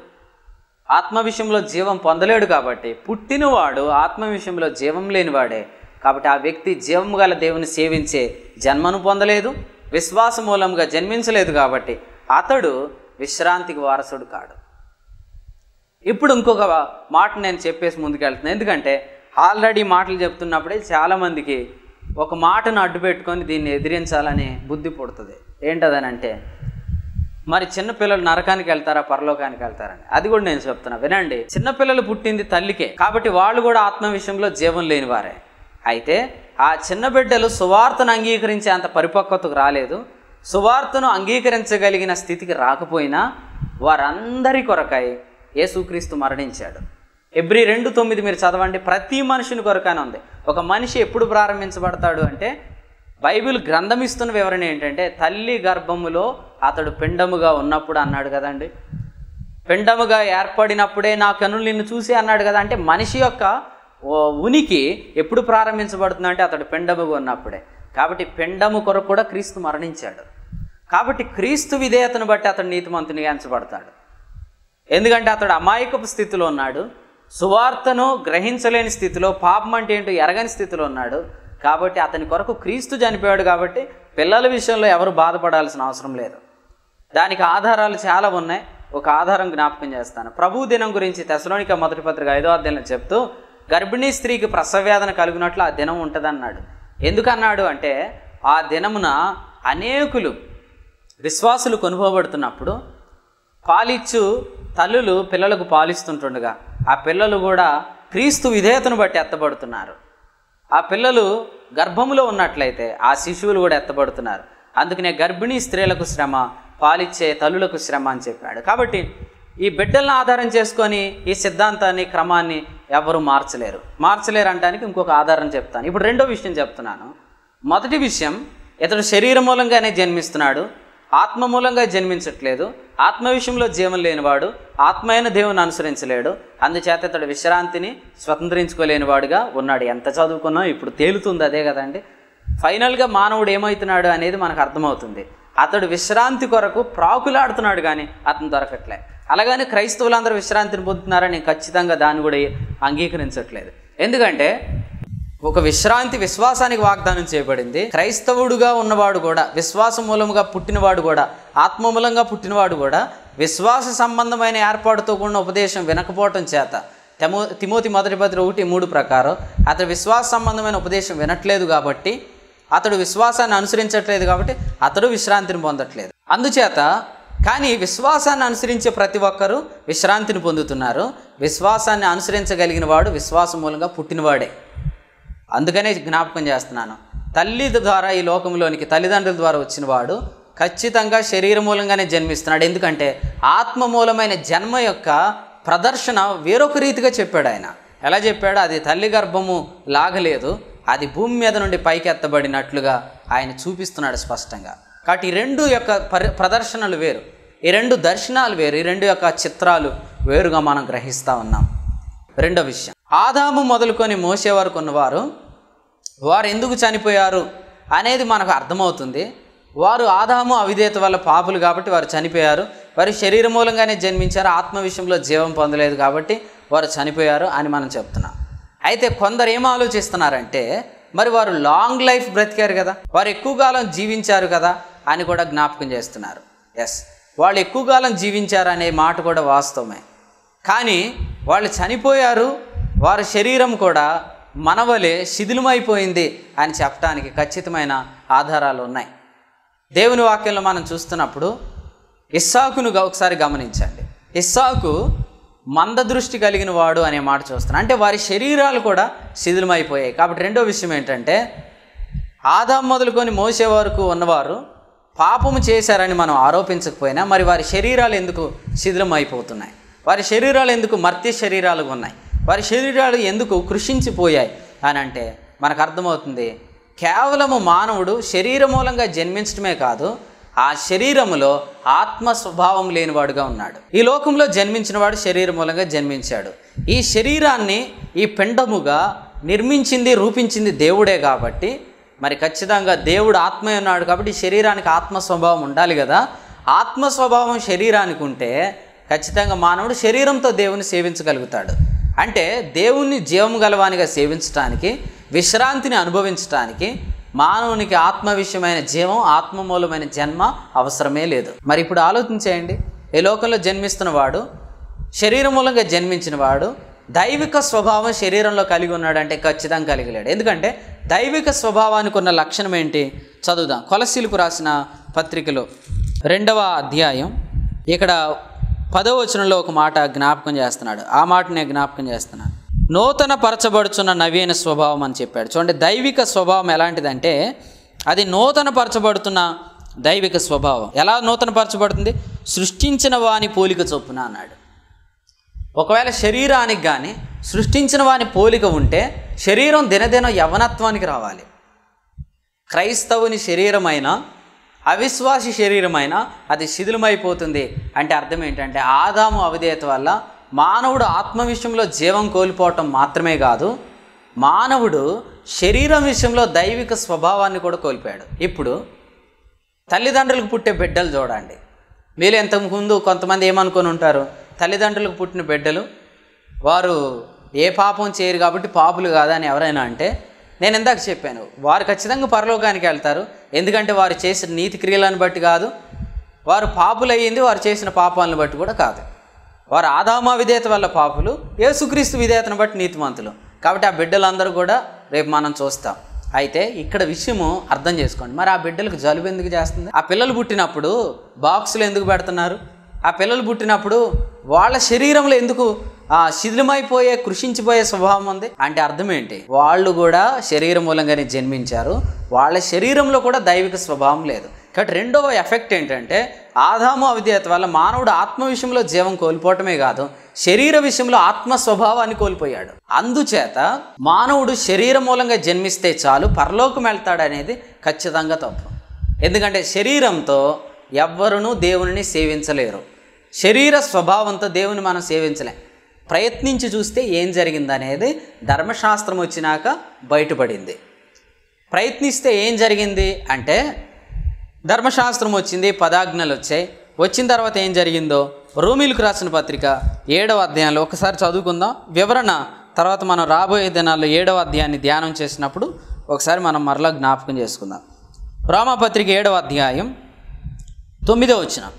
ఆత్మ విషయంలో జీవం పొందలేడు. కాబట్టి పుట్టినవాడు ఆత్మ విషయంలో జీవం లేనివాడే. కాబట్టి ఆ వ్యక్తి జీవము గల దేవుని సేవించే జన్మను పొందలేదు, విశ్వాస మూలంగా జన్మించలేదు. కాబట్టి అతడు విశ్రాంతికి వారసుడు కాడు. ఇప్పుడు ఇంకొక మాట నేను చెప్పేసి ముందుకెళ్తున్నాను. ఎందుకంటే ఆల్రెడీ మాటలు చెప్తున్నప్పుడే చాలామందికి ఒక మాటను అడ్డు పెట్టుకొని దీన్ని ఎదిరించాలని బుద్ధి పుడుతుంది. ఏంటదనంటే, మరి చిన్నపిల్లలు నరకానికి వెళ్తారా పరలోకానికి వెళ్తారని. అది కూడా నేను చెప్తున్నా, వినండి. చిన్నపిల్లలు పుట్టింది తల్లికే, కాబట్టి వాళ్ళు కూడా ఆత్మ విషయంలో జీవం లేని వారే. అయితే ఆ చిన్న బిడ్డలు సువార్తను అంగీకరించే అంత పరిపక్వతకు రాలేదు. సువార్తను అంగీకరించగలిగిన స్థితికి రాకపోయినా వారందరి కొరకై యేసుక్రీస్తు మరణించాడు. ఎబ్రీ రెండు తొమ్మిది మీరు చదవండి. ప్రతి మనిషిని కొరకనే ఉంది. ఒక మనిషి ఎప్పుడు ప్రారంభించబడతాడు అంటే, బైబిల్ గ్రంథం ఇస్తున్న వివరణ ఏంటంటే, తల్లి గర్భములో అతడు పిండముగా ఉన్నప్పుడు అన్నాడు కదండి. పిండముగా ఏర్పడినప్పుడే నా కనులు నిన్ను చూసి అన్నాడు కదా. అంటే మనిషి యొక్క ఉనికి ఎప్పుడు ప్రారంభించబడుతుంది అంటే అతడు పిండముగా ఉన్నప్పుడే. కాబట్టి పిండము కొరకు కూడా క్రీస్తు మరణించాడు. కాబట్టి క్రీస్తు విధేయతను బట్టి అతడు నీతిమంతునిగా ఎంచబడతాడు. ఎందుకంటే అతడు అమాయకపు స్థితిలో ఉన్నాడు, సువార్తను గ్రహించలేని స్థితిలో, పాపం అంటే ఏంటో ఎరగని స్థితిలో ఉన్నాడు. కాబట్టి అతని కొరకు క్రీస్తు చనిపోయాడు. కాబట్టి పిల్లల విషయంలో ఎవరు బాధపడాల్సిన అవసరం లేదు. దానికి ఆధారాలు చాలా ఉన్నాయి. ఒక ఆధారం జ్ఞాపకం చేస్తాను. ప్రభు దినం గురించి తెసలోనిక మొదటి పత్రిక ఐదో అధ్యాయంలో చెప్తూ, గర్భిణీ స్త్రీకి ప్రసవవేదన కలిగినట్లు ఆ దినం ఉంటుందన్నాడు. ఎందుకన్నాడు అంటే, ఆ దినమున అనేకులు విశ్వాసులు కొనుగోబడుతున్నప్పుడు పాలిచ్చు తల్లులు పిల్లలకు పాలిస్తుంటుండగా ఆ పిల్లలు కూడా క్రీస్తు విధేయతను బట్టి ఎత్తబడుతున్నారు. ఆ పిల్లలు గర్భములో ఉన్నట్లయితే ఆ శిశువులు కూడా ఎత్తబడుతున్నారు. అందుకనే గర్భిణీ స్త్రీలకు శ్రమ, పాలిచ్చే తల్లులకు శ్రమ అని చెప్పాడు. కాబట్టి ఈ బిడ్డలను ఆధారం చేసుకొని ఈ సిద్ధాంతాన్ని, క్రమాన్ని ఎవరు మార్చలేరు. మార్చలేరు అనడానికి ఇంకొక ఆధారం చెప్తాను. ఇప్పుడు రెండో విషయం చెప్తున్నాను. మొదటి విషయం, ఇతడు శరీర మూలంగానే జన్మిస్తున్నాడు, ఆత్మ మూలంగా జన్మించట్లేదు. ఆత్మ విషయంలో జీవం లేనివాడు, ఆత్మ అయిన దేవుని అనుసరించలేడు. అందుచేత ఇతడు విశ్రాంతిని స్వతంత్రించుకోలేనివాడుగా ఉన్నాడు. ఎంత చదువుకున్నా ఇప్పుడు తేలుతుంది అదే కదండి. ఫైనల్గా మానవుడు ఏమవుతున్నాడు అనేది మనకు అర్థమవుతుంది. అతడు విశ్రాంతి కొరకు ప్రాకులాడుతున్నాడు, కానీ అతను దొరకట్లే. అలాగని క్రైస్తవులందరూ విశ్రాంతిని పొందుతున్నారని నేను ఖచ్చితంగా దాన్ని కూడా అంగీకరించట్లేదు. ఎందుకంటే ఒక విశ్రాంతి విశ్వాసానికి వాగ్దానం చేయబడింది. క్రైస్తవుడుగా ఉన్నవాడు కూడా, విశ్వాస మూలముగా పుట్టినవాడు కూడా, ఆత్మ మూలంగా పుట్టినవాడు కూడా విశ్వాస సంబంధమైన ఏర్పాటుతో కూడిన ఉపదేశం వినకపోవటం చేత, తిమో తిమోతి మొదటి పత్రిక ఒకటి మూడు ప్రకారం అతడు విశ్వాస సంబంధమైన ఉపదేశం వినట్లేదు కాబట్టి, అతడు విశ్వాసాన్ని అనుసరించట్లేదు కాబట్టి అతడు విశ్రాంతిని పొందట్లేదు. అందుచేత కానీ విశ్వాసాన్ని అనుసరించే ప్రతి ఒక్కరూ విశ్రాంతిని పొందుతున్నారు. విశ్వాసాన్ని అనుసరించగలిగిన వాడు విశ్వాసం మూలంగా పుట్టినవాడే. అందుకనే జ్ఞాపకం చేస్తున్నాను, తల్లి ద్వారా ఈ లోకంలోనికి తల్లిదండ్రుల ద్వారా వచ్చిన వాడు ఖచ్చితంగా శరీర మూలంగానే జన్మిస్తున్నాడు. ఎందుకంటే ఆత్మ మూలమైన జన్మ యొక్క ప్రదర్శన వేరొక రీతిగా చెప్పాడు ఆయన. ఎలా చెప్పాడు? అది తల్లి గర్భము లాగలేదు, అది భూమి మీద నుండి పైకి ఎత్తబడినట్లుగా ఆయన చూపిస్తున్నాడు స్పష్టంగా. కాబట్టి ఈ రెండు యొక్క పరి ప్రదర్శనలు వేరు, ఈ రెండు దర్శనాలు వేరు, ఈ రెండు యొక్క చిత్రాలు వేరుగా మనం గ్రహిస్తూ ఉన్నాం. రెండో విషయం, ఆదాము మొదలుకొని మోసే వరకు ఉన్నవారు వారు ఎందుకు చనిపోయారు అనేది మనకు అర్థమవుతుంది. వారు ఆదాము అవిధేయత వల్ల పాపులు కాబట్టి వారు చనిపోయారు. వారు శరీర మూలంగానే జన్మించారు, ఆత్మ విషయంలో జీవం పొందలేదు కాబట్టి వారు చనిపోయారు అని మనం చెప్తున్నాం. అయితే కొందరు ఏం ఆలోచిస్తున్నారంటే, మరి వారు లాంగ్ లైఫ్ బ్రతికారు కదా, వారు ఎక్కువ కాలం జీవించారు కదా అని కూడా జ్ఞాపకం చేస్తున్నారు. ఎస్, వాళ్ళు ఎక్కువ కాలం జీవించారు అనే మాట కూడా వాస్తవమే. కానీ వాళ్ళు చనిపోయారు, వారి శరీరం కూడా మనవలే శిథిలమైపోయింది అని చెప్పడానికి ఖచ్చితమైన ఆధారాలు ఉన్నాయి. దేవుని వాక్యంలో మనం చూస్తున్నప్పుడు ఇస్సాకును ఒకసారి గమనించండి. ఇస్సాకు మందదృష్టి కలిగిన వాడు అనే మాట చూస్తున్నాం. అంటే వారి శరీరాలు కూడా శిథిలమైపోయాయి. కాబట్టి రెండో విషయం ఏంటంటే, ఆదాం మొదలుకొని మోసే వరకు ఉన్నవారు పాపము చేశారని మనం ఆరోపించకపోయినా మరి వారి శరీరాలు ఎందుకు శిథిలం అయిపోతున్నాయి, వారి శరీరాలు ఎందుకు మర్త్య శరీరాలుగా ఉన్నాయి, వారి శరీరాలు ఎందుకు కృషించిపోయాయి అని అంటే మనకు అర్థమవుతుంది, కేవలము మానవుడు శరీర మూలంగా జన్మించడమే కాదు, ఆ శరీరములో ఆత్మ స్వభావం లేనివాడుగా ఉన్నాడు. ఈ లోకంలో జన్మించిన వాడు శరీర మూలంగా జన్మించాడు. ఈ శరీరాన్ని ఈ పిండముగా నిర్మించింది రూపించింది దేవుడే కాబట్టి మరి ఖచ్చితంగా దేవుడు ఆత్మే ఉన్నాడు కాబట్టి శరీరానికి ఆత్మ స్వభావం ఉండాలి కదా. ఆత్మ స్వభావం శరీరానికి ఉంటే ఖచ్చితంగా మానవుడు శరీరంతో దేవుని సేవించగలుగుతాడు. అంటే దేవుణ్ణి జీవం గలవానిగా సేవించడానికి, విశ్రాంతిని అనుభవించడానికి మానవునికి ఆత్మ విషయమైన జీవం, ఆత్మమూలమైన జన్మ అవసరమే లేదు. మరి ఇప్పుడు ఆలోచించేయండి, ఈ లోకంలో జన్మిస్తున్న వాడు, శరీర మూలంగా జన్మించిన వాడు దైవిక స్వభావం శరీరంలో కలిగి ఉన్నాడంటే ఖచ్చితంగా కలిగి లేడు. ఎందుకంటే దైవిక స్వభావానికి ఉన్న లక్షణం ఏంటి? చదువుదాం. కొలస్సీలకు రాసిన పత్రికలో రెండవ అధ్యాయం ఇక్కడ పదవ వచనంలో ఒక మాట జ్ఞాపకం చేస్తున్నాడు. ఆ మాట నేను జ్ఞాపకం చేస్తున్నాను. నూతన పరచబడుచున్న నవీన స్వభావం అని చెప్పాడు. చూడండి, దైవిక స్వభావం ఎలాంటిదంటే అది నూతన పరచబడుతున్న దైవిక స్వభావం. ఎలా నూతన పరచబడుతుంది? సృష్టించిన వాని పోలిక చొప్పున అన్నాడు. ఒకవేళ శరీరానికి కానీ సృష్టించిన వాని పోలిక ఉంటే శరీరం దినదినం యవ్వనత్వానికి రావాలి. క్రైస్తవుని శరీరమైన అవిశ్వాసి శరీరమైన అది శిథిలమైపోతుంది. అంటే అర్థం ఏంటంటే ఆదాము అవిధేయత వల్ల మానవుడు ఆత్మ విషయంలో జీవం కోల్పోవటం మాత్రమే కాదు, మానవుడు శరీరం విషయంలో దైవిక స్వభావాన్ని కూడా కోల్పోయాడు. ఇప్పుడు తల్లిదండ్రులకు పుట్టే బిడ్డలు చూడండి. మీరు ఇంతకుముందు కొంతమంది ఏమనుకొని ఉంటారు, తల్లిదండ్రులకు పుట్టిన బిడ్డలు వారు ఏ పాపం చేయరు కాబట్టి పాపులు కాదా అని ఎవరైనా అంటే, నేను ఇందాక చెప్పాను, వారు ఖచ్చితంగా పరలోకానికి వెళ్తారు. ఎందుకంటే వారు చేసిన నీతి క్రియలను బట్టి కాదు, వారు పాపులు అయ్యింది వారు చేసిన పాపాలను బట్టి కూడా కాదు. వారు ఆదాము విధేయత వల్ల పాపులు, యేసుక్రీస్తు విధేయతను బట్టి నీతిమంతులు. కాబట్టి ఆ బిడ్డలందరూ కూడా రేపు మనం చూస్తాం. అయితే ఇక్కడ విషయము అర్థం చేసుకోండి. మరి ఆ బిడ్డలకు జలుబు ఎందుకు చేస్తుంది? ఆ పిల్లలు పుట్టినప్పుడు బాక్సులు ఎందుకు పెడుతున్నారు? ఆ పిల్లలు పుట్టినప్పుడు వాళ్ళ శరీరంలో ఎందుకు ఆ శిథిలమైపోయే కృషించిపోయే స్వభావం ఉంది అంటే అర్థం ఏంటి? వాళ్ళు కూడా శరీరం మూలంగానే జన్మించారు, వాళ్ళ శరీరంలో కూడా దైవిక స్వభావం లేదు. కాబట్టి రెండవ ఎఫెక్ట్ ఏంటంటే ఆదాము అవిధేయత వల్ల మానవుడు ఆత్మ విషయంలో జీవం కోల్పోవటమే కాదు, శరీర విషయంలో ఆత్మ స్వభావాన్ని కోల్పోయాడు. అందుచేత మానవుడు శరీర మూలంగా జన్మిస్తే చాలు పరలోకం వెళ్తాడనేది ఖచ్చితంగా తప్పు. ఎందుకంటే శరీరంతో ఎవ్వరునూ దేవుని సేవించలేరు. శరీర స్వభావంతో దేవుని మనం సేవించలేం. ప్రయత్నించి చూస్తే ఏం జరిగిందనేది ధర్మశాస్త్రం వచ్చినాక బయటపడింది. ప్రయత్నిస్తే ఏం జరిగింది అంటే ధర్మశాస్త్రం వచ్చింది, పదాజ్ఞలు వచ్చాయి. వచ్చిన తర్వాత ఏం జరిగిందో రోమీలకు రాసిన పత్రిక ఏడవ అధ్యాయంలో ఒకసారి చదువుకుందాం. వివరణ తర్వాత మనం రాబోయే దినాల్లో ఏడవ అధ్యాయాన్ని ధ్యానం చేసినప్పుడు ఒకసారి మనం మరలా జ్ఞాపకం చేసుకుందాం. రోమాపత్రిక ఏడవ అధ్యాయం తొమ్మిదో వచనం.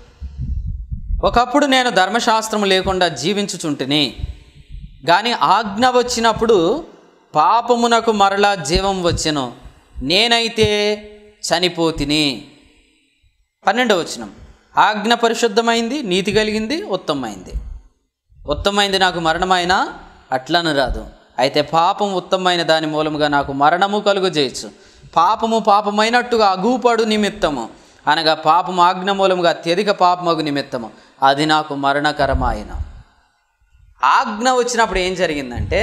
ఒకప్పుడు నేను ధర్మశాస్త్రం లేకుండా జీవించుచుంటిని, కానీ ఆజ్ఞ వచ్చినప్పుడు పాపమునకు మరలా జీవం వచ్చెను, నేనైతే చనిపోతిని. పన్నెండవ వచనం. ఆజ్ఞ పరిశుద్ధమైంది, నీతి కలిగింది, ఉత్తమమైంది. ఉత్తమమైంది నాకు మరణమైనా అట్లను రాదు. అయితే పాపం ఉత్తమమైన దాని మూలముగా నాకు మరణము కలుగు చేయొచ్చు. పాపము పాపమైనట్టుగా అగూపడు నిమిత్తము అనగా పాపము ఆజ్ఞ మూలముగా అత్యధిక పాపమగు నిమిత్తము అది నాకు మరణకరమాయన. ఆజ్ఞ వచ్చినప్పుడు ఏం జరిగిందంటే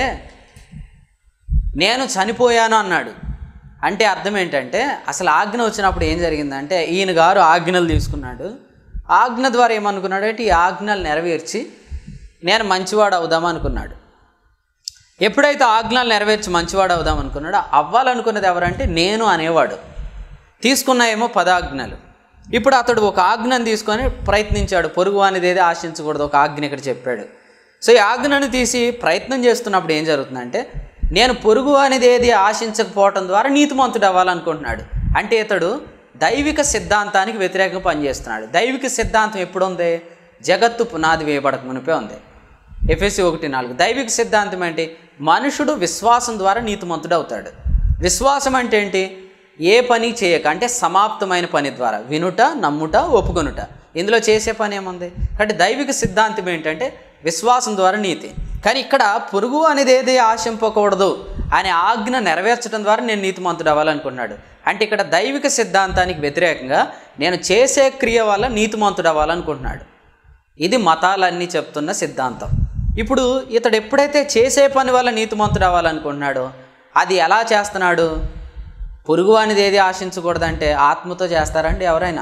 నేను చనిపోయాను అన్నాడు. అంటే అర్థం ఏంటంటే అసలు ఆజ్ఞ వచ్చినప్పుడు ఏం జరిగిందంటే ఈయన గారు ఆజ్ఞలు తీసుకున్నాడు. ఆజ్ఞ ద్వారా ఏమనుకున్నాడు అంటే ఈ ఆజ్ఞలు నెరవేర్చి నేను మంచివాడు అవుదాం అనుకున్నాడు. ఎప్పుడైతే ఆజ్ఞలు నెరవేర్చి మంచివాడు అవుదాం అనుకున్నాడో అవ్వాలనుకున్నది ఎవరంటే నేను అనేవాడు. తీసుకున్న ఏమో పదాజ్ఞలు. ఇప్పుడు అతడు ఒక ఆజ్ఞను తీసుకొని ప్రయత్నించాడు. పొరుగు అనేది ఏదో ఆశించకూడదు ఒక ఆజ్ఞ ఇక్కడ చెప్పాడు. సో ఈ ఆజ్ఞను తీసి ప్రయత్నం చేస్తున్నప్పుడు ఏం జరుగుతుందంటే నేను పొరుగు అనేది ఏది ఆశించకపోవటం ద్వారా నీతిమంతుడు అవ్వాలనుకుంటున్నాడు. అంటే ఇతడు దైవిక సిద్ధాంతానికి వ్యతిరేకంగా పనిచేస్తున్నాడు. దైవిక సిద్ధాంతం ఎప్పుడుంది? జగత్తు పునాది వేయబడక మునిపే ఉంది. ఎఫెసీ ఒకటి నాలుగు. దైవిక సిద్ధాంతం ఏంటి? మనుషుడు విశ్వాసం ద్వారా నీతిమంతుడు అవుతాడు. విశ్వాసం అంటే ఏంటి? ఏ పని చేయక, అంటే సమాప్తమైన పని ద్వారా వినుట, నమ్ముట, ఒప్పుకొనుట. ఇందులో చేసే పని ఏముంది? కాబట్టి దైవిక సిద్ధాంతం ఏంటంటే విశ్వాసం ద్వారా నీతి. కానీ ఇక్కడ పొరుగు అనేది ఏది ఆశింపకూడదు అనే ఆజ్ఞ నెరవేర్చడం ద్వారా నేను నీతిమంతుడు అవ్వాలనుకున్నాడు. అంటే ఇక్కడ దైవిక సిద్ధాంతానికి వ్యతిరేకంగా నేను చేసే క్రియ వల్ల నీతిమంతుడు అవ్వాలనుకుంటున్నాడు. ఇది మతాలన్నీ చెప్తున్న సిద్ధాంతం. ఇప్పుడు ఇతడు ఎప్పుడైతే చేసే పని వల్ల నీతిమంతుడు అవ్వాలనుకుంటున్నాడో అది ఎలా చేస్తున్నాడు? పొరుగు అనేది ఏది ఆశించకూడదంటే ఆత్మతో చేస్తారండి ఎవరైనా?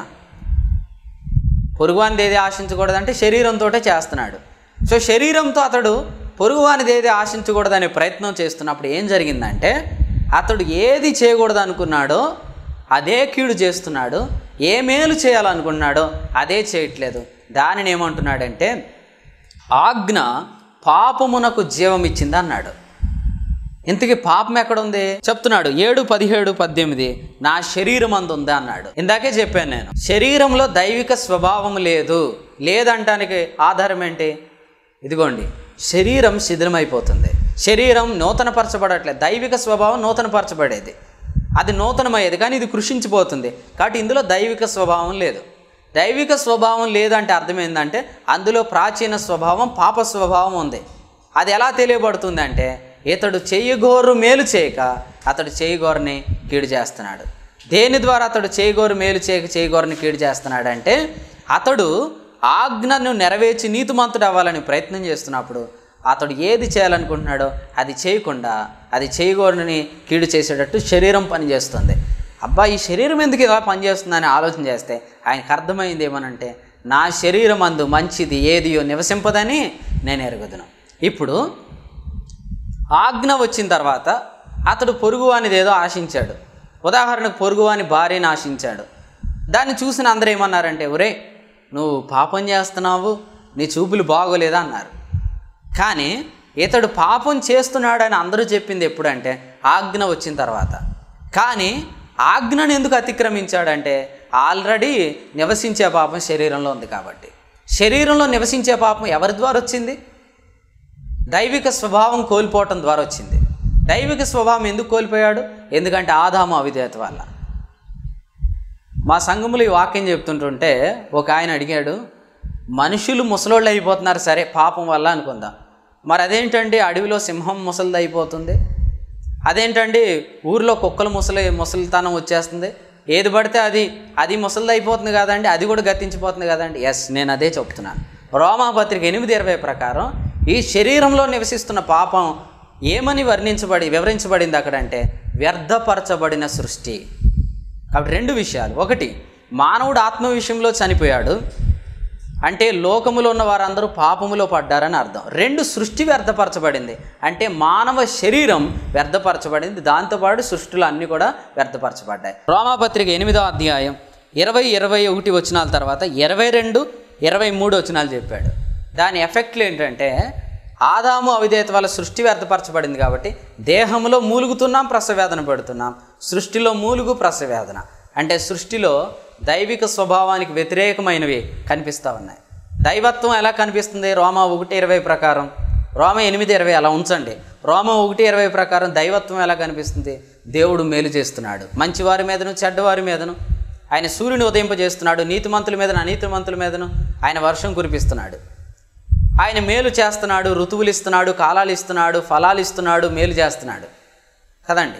పొరుగు అనేది ఏది ఆశించకూడదంటే శరీరంతో చేస్తున్నాడు. సో శరీరంతో అతడు పొరుగు అనేది ఏది ఆశించకూడదనే ప్రయత్నం చేస్తున్నప్పుడు ఏం జరిగిందంటే అతడు ఏది చేయకూడదు అనుకున్నాడో అదే కీడు చేస్తున్నాడు. ఏ మేలు చేయాలనుకున్నాడో అదే చేయట్లేదు. దానిని ఏమంటున్నాడంటే ఆజ్ఞ పాపమునకు జీవం ఇచ్చింది అన్నాడు. ఇంతకీ పాపం ఎక్కడుంది చెప్తున్నాడు. ఏడు పదిహేడు పద్దెనిమిది నా శరీరం అందుంది అన్నాడు. ఇందాకే చెప్పాను నేను, శరీరంలో దైవిక స్వభావం లేదు. లేదంటానికి ఆధారం ఏంటి? ఇదిగోండి, శరీరం శిథిలమైపోతుంది. శరీరం నూతనపరచబడట్లేదు. దైవిక స్వభావం నూతనపరచబడేది, అది నూతనమయ్యేది, కానీ ఇది కృషించిపోతుంది. కాబట్టి ఇందులో దైవిక స్వభావం లేదు. దైవిక స్వభావం లేదంటే అర్థం ఏంటంటే అందులో ప్రాచీన స్వభావం, పాప స్వభావం ఉంది. అది ఎలా తెలియబడుతుంది అంటే ఇతడు చేయగోరు మేలు చేయక అతడు చేయగోరని కీడు చేస్తున్నాడు. దేని ద్వారా అతడు చేయగోరు మేలు చేయక చేయగోరని కీడు చేస్తున్నాడు అంటే అతడు ఆజ్ఞను నెరవేర్చి నీతిమంతుడు అవ్వాలని ప్రయత్నం చేస్తున్నప్పుడు అతడు ఏది చేయాలనుకుంటున్నాడో అది చేయకుండా అది చేయగోరని కీడు చేసేటట్టు శరీరం పనిచేస్తుంది. అబ్బా, ఈ శరీరం ఎందుకు ఇలా పనిచేస్తుందని ఆలోచన చేస్తే ఆయనకు అర్థమైంది ఏమనంటే నా శరీరం అందు మంచిది ఏదియో నివసింపదని నేను ఎరుగుదును. ఇప్పుడు ఆజ్ఞ వచ్చిన తర్వాత అతడు పొరుగు అనేది ఏదో ఆశించాడు. ఉదాహరణకు పొరుగు అని భార్యని ఆశించాడు. దాన్ని చూసిన అందరూ ఏమన్నారంటే ఒరే నువ్వు పాపం చేస్తున్నావు, నీ చూపులు బాగోలేదా అన్నారు. కానీ ఇతడు పాపం చేస్తున్నాడని అందరూ చెప్పింది ఎప్పుడంటే ఆజ్ఞ వచ్చిన తర్వాత. కానీ ఆజ్ఞను ఎందుకు అతిక్రమించాడంటే ఆల్రెడీ నివసించే పాపం శరీరంలో ఉంది కాబట్టి. శరీరంలో నివసించే పాపం ఎవరి ద్వారా వచ్చింది? దైవిక స్వభావం కోల్పోవటం ద్వారా వచ్చింది. దైవిక స్వభావం ఎందుకు కోల్పోయాడు? ఎందుకంటే ఆదాము అవిధేయత వల్ల. మా సంఘములు ఈ వాక్యం చెప్తుంటుంటే ఒక ఆయన అడిగాడు, మనుషులు ముసలోళ్ళు అయిపోతున్నారు, సరే పాపం వల్ల అనుకుందాం, మరి అదేంటండి అడవిలో సింహం ముసలిది అయిపోతుంది, అదేంటండి ఊర్లో కుక్కలు ముసలి ముసలితనం వచ్చేస్తుంది, ఏది పడితే అది అది ముసలిది అయిపోతుంది కదండి, అది కూడా గతించిపోతుంది కదండి. ఎస్, నేను అదే చెప్తున్నాను. రోమాపత్రిక ఎనిమిది ఇరవై ప్రకారం ఈ శరీరంలో నివసిస్తున్న పాపం ఏమని వర్ణించబడి వివరించబడింది అక్కడంటే వ్యర్థపరచబడిన సృష్టి. కాబట్టి రెండు విషయాలు. ఒకటి, మానవుడు ఆత్మ విషయంలో చనిపోయాడు అంటే లోకములో ఉన్న వారందరూ పాపములో పడ్డారని అర్థం. రెండు, సృష్టి వ్యర్థపరచబడింది అంటే మానవ శరీరం వ్యర్థపరచబడింది, దాంతోపాటు సృష్టిలో అన్నీ కూడా వ్యర్థపరచబడ్డాయి. రోమాపత్రిక ఎనిమిదో అధ్యాయం ఇరవై ఇరవై ఒకటి వచనాల తర్వాత ఇరవై రెండు ఇరవై మూడు వచనాలు చెప్పాడు. దాని ఎఫెక్ట్లు ఏంటంటే ఆదాము అవిధేయత వల్ల సృష్టి వ్యర్థపరచబడింది కాబట్టి దేహంలో మూలుగుతున్నాం, ప్రసవేదన పడుతున్నాం. సృష్టిలో మూలుగు ప్రసవేదన అంటే సృష్టిలో దైవిక స్వభావానికి వ్యతిరేకమైనవి కనిపిస్తూ ఉన్నాయి. దైవత్వం ఎలా కనిపిస్తుంది? రోమా ఒకటి ఇరవై ప్రకారం, రోమ ఎనిమిది ఇరవై అలా ఉంచండి. రోమ ఒకటి ఇరవై ప్రకారం దైవత్వం ఎలా కనిపిస్తుంది? దేవుడు మేలు చేస్తున్నాడు మంచివారి మీదను చెడ్డవారి మీదను. ఆయన సూర్యుని ఉదయింపజేస్తున్నాడు, నీతిమంతుల మీదను అనీతిమంతుల మీదను ఆయన వర్షం కురిపిస్తున్నాడు. ఆయన మేలు చేస్తున్నాడు, ఋతువులు ఇస్తున్నాడు, కాలాలు ఇస్తున్నాడు, ఫలాలు ఇస్తున్నాడు, మేలు చేస్తున్నాడు కదండి.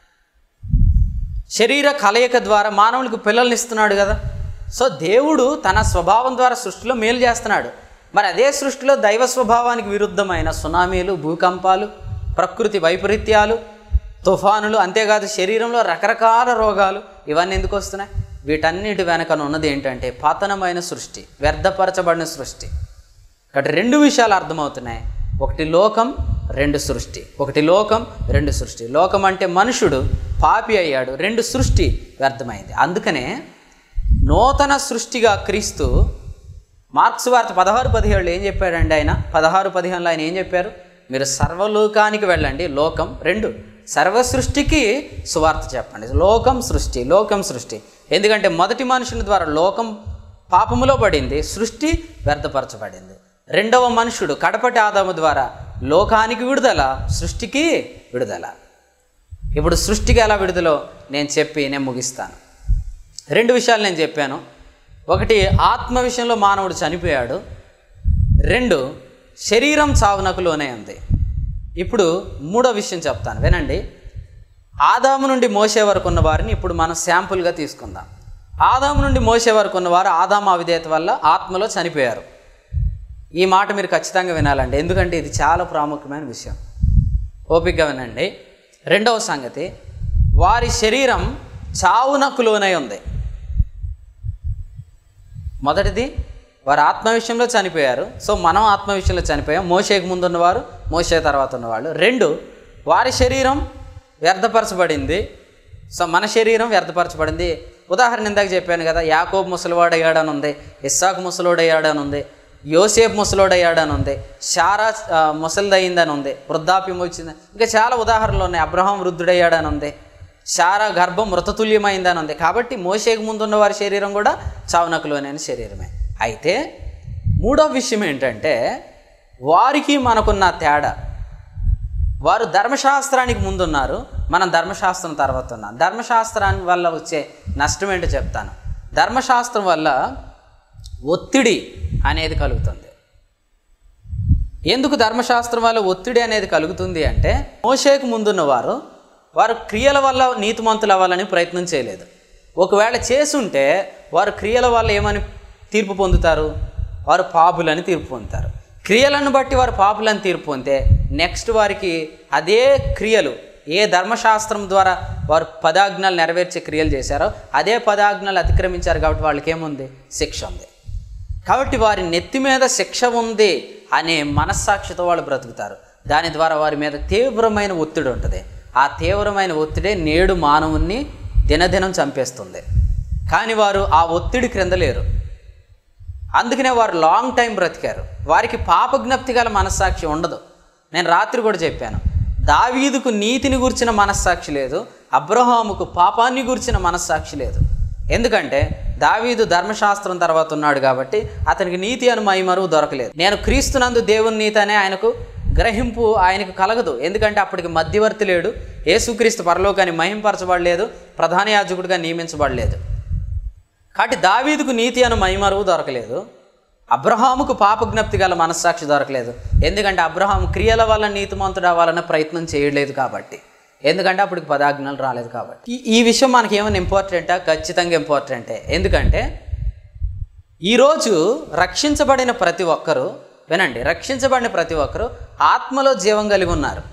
శరీర కలయిక ద్వారా మానవులకు పిల్లల్ని ఇస్తున్నాడు కదా. సో దేవుడు తన స్వభావం ద్వారా సృష్టిలో మేలు చేస్తున్నాడు. మరి అదే సృష్టిలో దైవ స్వభావానికి విరుద్ధమైన సునామీలు, భూకంపాలు, ప్రకృతి వైపరీత్యాలు, తుఫానులు, అంతేకాదు శరీరంలో రకరకాల రోగాలు ఇవన్నీ ఎందుకు వస్తున్నాయి? వీటన్నిటి వెనకన ఉన్నది ఏంటంటే పతనమైన సృష్టి, వ్యర్థపరచబడిన సృష్టి. కాబట్టి రెండు విషయాలు అర్థమవుతున్నాయి. ఒకటి లోకం, రెండు సృష్టి. ఒకటి లోకం, రెండు సృష్టి. లోకం అంటే మనుషుడు పాపి అయ్యాడు, రెండు సృష్టి వ్యర్థమైంది. అందుకనే నూతన సృష్టిగా క్రీస్తు మార్క్స్ వార్త పదహారు పదిహేడులో ఏం చెప్పాడండి? ఆయన పదహారు పదిహేనులో ఆయన ఏం చెప్పారు? మీరు సర్వలోకానికి వెళ్ళండి, లోకం. రెండు, సర్వ సృష్టికి సువార్త చెప్పండి. లోకం సృష్టి, లోకం సృష్టి. ఎందుకంటే మొదటి మనుషుని ద్వారా లోకం పాపములో పడింది, సృష్టి వ్యర్థపరచబడింది. రెండవ మనుషుడు కడపటి ఆదాము ద్వారా లోకానికి విడుదల, సృష్టికి విడుదల. ఇప్పుడు సృష్టికి ఎలా విడుదలో నేను చెప్పి నేను ముగిస్తాను. రెండు విషయాలు నేను చెప్పాను. ఒకటి, ఆత్మ విషయంలో మానవుడు చనిపోయాడు. రెండు, శరీరం చావునకు లోనే ఉంది. ఇప్పుడు మూడో విషయం చెప్తాను, వినండి. ఆదాము నుండి మోసే వరకు ఉన్న వారిని ఇప్పుడు మనం శాంపుల్గా తీసుకుందాం. ఆదాము నుండి మోసే వరకు ఉన్నవారు ఆదాము అవిధేయత వల్ల ఆత్మలో చనిపోయారు. ఈ మాట మీరు ఖచ్చితంగా వినాలండి, ఎందుకంటే ఇది చాలా ప్రాముఖ్యమైన విషయం. ఓపికగా వినండి. రెండవ సంగతి, వారి శరీరం చావునకు లోనై ఉంది. మొదటిది, వారు ఆత్మ విషయంలో చనిపోయారు. సో మనం ఆత్మ విషయంలో చనిపోయాం. మోషేకు ముందు ఉన్నవారు, మోషే తర్వాత ఉన్నవాళ్ళు. రెండు, వారి శరీరం వ్యర్థపరచబడింది. సో మన శరీరం వ్యర్థపరచబడింది. ఉదాహరణ ఇందాక చెప్పాను కదా, యాకోబు ముసలివాడయ్యాడని ఉంది, ఇస్సాకు ముసలోడయ్యాడని ఉంది, యోసేపు ముసలోడయ్యాడని ఉంది, శారా ముసలిదయ్యిందని ఉంది, వృద్ధాప్యం వచ్చింది, ఇంకా చాలా ఉదాహరణలు ఉన్నాయి. అబ్రహాం వృద్ధుడయ్యాడని ఉంది, శారా గర్భం మృతతుల్యమైందని ఉంది. కాబట్టి మోషేకు ముందున్న వారి శరీరం కూడా చావునకులోనే శరీరమే. అయితే మూడో విషయం ఏంటంటే వారికి మనకున్న తేడా. వారు ధర్మశాస్త్రానికి ముందున్నారు, మనం ధర్మశాస్త్రం తర్వాత ఉన్నాం. ధర్మశాస్త్రాన్ని వల్ల వచ్చే నష్టం ఏంటో చెప్తాను. ధర్మశాస్త్రం వల్ల ఒత్తిడి అనేది కలుగుతుంది. ఎందుకు ధర్మశాస్త్రం వల్ల ఒత్తిడి అనేది కలుగుతుంది అంటే, మోషేకు ముందున్న వారు వారు క్రియల వల్ల నీతిమంతులు అవ్వాలని ప్రయత్నం చేయలేదు. ఒకవేళ చేసుంటే వారు క్రియల వల్ల ఏమని తీర్పు పొందుతారు? వారు పాపులని తీర్పు పొందుతారు. క్రియలను బట్టి వారు పాపులని తీర్పు పొందితే నెక్స్ట్ వారికి అదే క్రియలు, ఏ ధర్మశాస్త్రం ద్వారా వారు పదాజ్ఞలు నెరవేర్చే క్రియలు చేశారో అదే పదాజ్ఞలు అతిక్రమించారు కాబట్టి వాళ్ళకి ఏముంది? శిక్ష ఉంది. కాబట్టి వారి నెత్తి మీద శిక్ష ఉంది అనే మనస్సాక్షితో వాళ్ళు బ్రతుకుతారు. దాని ద్వారా వారి మీద తీవ్రమైన ఒత్తిడి ఉంటుంది. ఆ తీవ్రమైన ఒత్తిడే నేడు మానవుణ్ణి దినదినం చంపేస్తుంది. కానీ వారు ఆ ఒత్తిడి క్రింద లేరు. అందుకనే వారు లాంగ్ టైం బ్రతికారు. వారికి పాపజ్ఞప్తి గల మనస్సాక్షి ఉండదు. నేను రాత్రి కూడా చెప్పాను, దావీదుకు నీతిని గురించిన మనస్సాక్షి లేదు, అబ్రహాముకు పాపాన్ని గురించిన మనస్సాక్షి లేదు. ఎందుకంటే దావీదు ధర్మశాస్త్రం తర్వాత ఉన్నాడు కాబట్టి అతనికి నీతి అను మైమరువు దొరకలేదు. నేను క్రీస్తునందు దేవుని నీతి అనే ఆయనకు గ్రహింపు ఆయనకు కలగదు. ఎందుకంటే అప్పటికి మధ్యవర్తి లేడు, యేసుక్రీస్తు పరలోకాన్ని మహింపరచబడలేదు, ప్రధాన యాజకుడిగా నియమించబడలేదు. కాబట్టి దావీదుకు నీతి అను మైమరువు దొరకలేదు, అబ్రహాముకు పాపజ్ఞప్తి గల మనస్సాక్షి దొరకలేదు. ఎందుకంటే అబ్రహాము క్రియల వల్ల నీతిమంతుడు అవ్వాలన్న ప్రయత్నం చేయలేదు కాబట్టి, ఎందుకంటే అప్పటికి పదాజ్ఞలు రాలేదు కాబట్టి. ఈ ఈ విషయం మనకి ఏమైనా ఇంపార్టెంటా? ఖచ్చితంగా ఇంపార్టెంటే. ఎందుకంటే ఈరోజు రక్షించబడిన ప్రతి ఒక్కరూ, వినండి, రక్షించబడిన ప్రతి ఒక్కరూ ఆత్మలో జీవం కలిగి ఉన్నారు.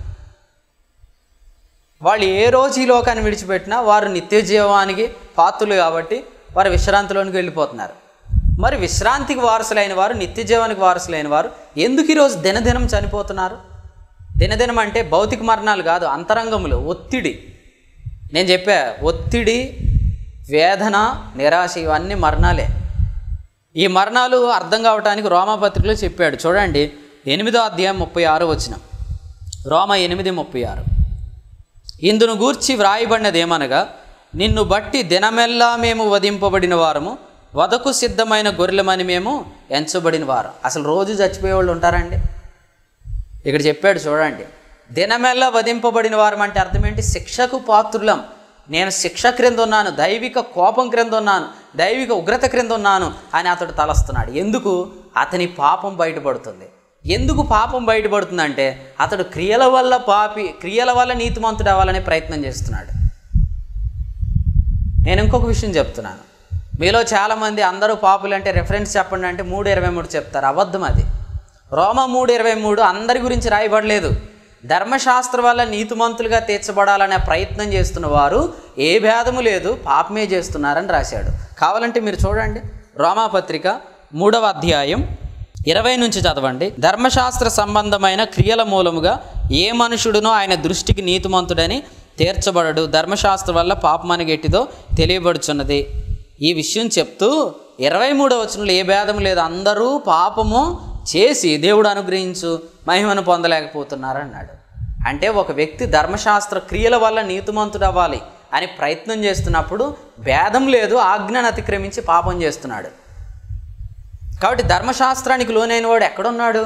వాళ్ళు ఏ రోజు ఈ లోకాన్ని విడిచిపెట్టినా వారు నిత్య జీవానికి పాత్రులు కాబట్టి వారు విశ్రాంతిలోనికి వెళ్ళిపోతున్నారు. మరి విశ్రాంతికి వారసులైన వారు, నిత్య జీవానికి వారసులైన వారు ఎందుకు ఈరోజు దినదినం చనిపోతున్నారు? దినదినం అంటే భౌతిక మరణాలు కాదు, అంతరంగములు, ఒత్తిడి. నేను చెప్పా, ఒత్తిడి, వేదన, నిరాశ ఇవన్నీ మరణాలే. ఈ మరణాలు అర్థం కావటానికి రోమాపత్రికలో చెప్పాడు. చూడండి, ఎనిమిదో అధ్యాయం ముప్పై ఆరు వచనం, రోమ ఎనిమిది ముప్పై ఆరు. ఇందును గూర్చి వ్రాయబడినది ఏమనగా, నిన్ను బట్టి దినమెల్లా మేము వధింపబడిన వారము, వధకు సిద్ధమైన గొర్రెలమని మేము ఎంచబడిన వారు. అసలు రోజు చచ్చిపోయే వాళ్ళు ఉంటారండి? ఇక్కడ చెప్పాడు చూడండి, దినమెల్లా వధింపబడిన వారం అంటే అర్థం ఏంటి? శిక్షకు పాత్రులం. నేను శిక్ష క్రింద ఉన్నాను, దైవిక కోపం క్రింద ఉన్నాను, దైవిక ఉగ్రత క్రింద ఉన్నాను అని అతడు తలస్తున్నాడు. ఎందుకు? అతని పాపం బయటపడుతుంది. ఎందుకు పాపం బయటపడుతుందంటే అతడు క్రియల వల్ల పాపి క్రియల వల్ల నీతిమంతుడు అవ్వాలనే ప్రయత్నం చేస్తున్నాడు. నేను ఇంకొక విషయం చెప్తున్నాను. మీలో చాలామంది అందరూ పాపులు అంటే రెఫరెన్స్ చెప్పండి అంటే మూడు ఇరవై మూడు చెప్తారు. అబద్ధం అది. రోమా మూడు ఇరవై మూడు అందరి గురించి రాయబడలేదు. ధర్మశాస్త్రం వల్ల నీతిమంతులుగా తీర్చబడాలనే ప్రయత్నం చేస్తున్న వారు ఏ భేదము లేదు, పాపమే చేస్తున్నారని రాశాడు. కావాలంటే మీరు చూడండి, రోమాపత్రిక మూడవ అధ్యాయం ఇరవై నుంచి చదవండి. ధర్మశాస్త్ర సంబంధమైన క్రియల మూలముగా ఏ మనుషుడునో ఆయన దృష్టికి నీతిమంతుడని తీర్చబడడు, ధర్మశాస్త్రం వల్ల పాపమని గట్టిదో తెలియబడుచున్నది. ఈ విషయం చెప్తూ ఇరవై మూడవ వచనంలో ఏ భేదం లేదు, అందరూ పాపము చేసి దేవుడు అనుగ్రహించు మహిమను పొందలేకపోతున్నారన్నాడు. అంటే ఒక వ్యక్తి ధర్మశాస్త్ర క్రియల వల్ల నీతిమంతుడు అవ్వాలి అని ప్రయత్నం చేస్తున్నప్పుడు భేదం లేదు, ఆజ్ఞను అతిక్రమించి పాపం చేస్తున్నాడు. కాబట్టి ధర్మశాస్త్రానికి లోనైన వాడు ఎక్కడున్నాడు?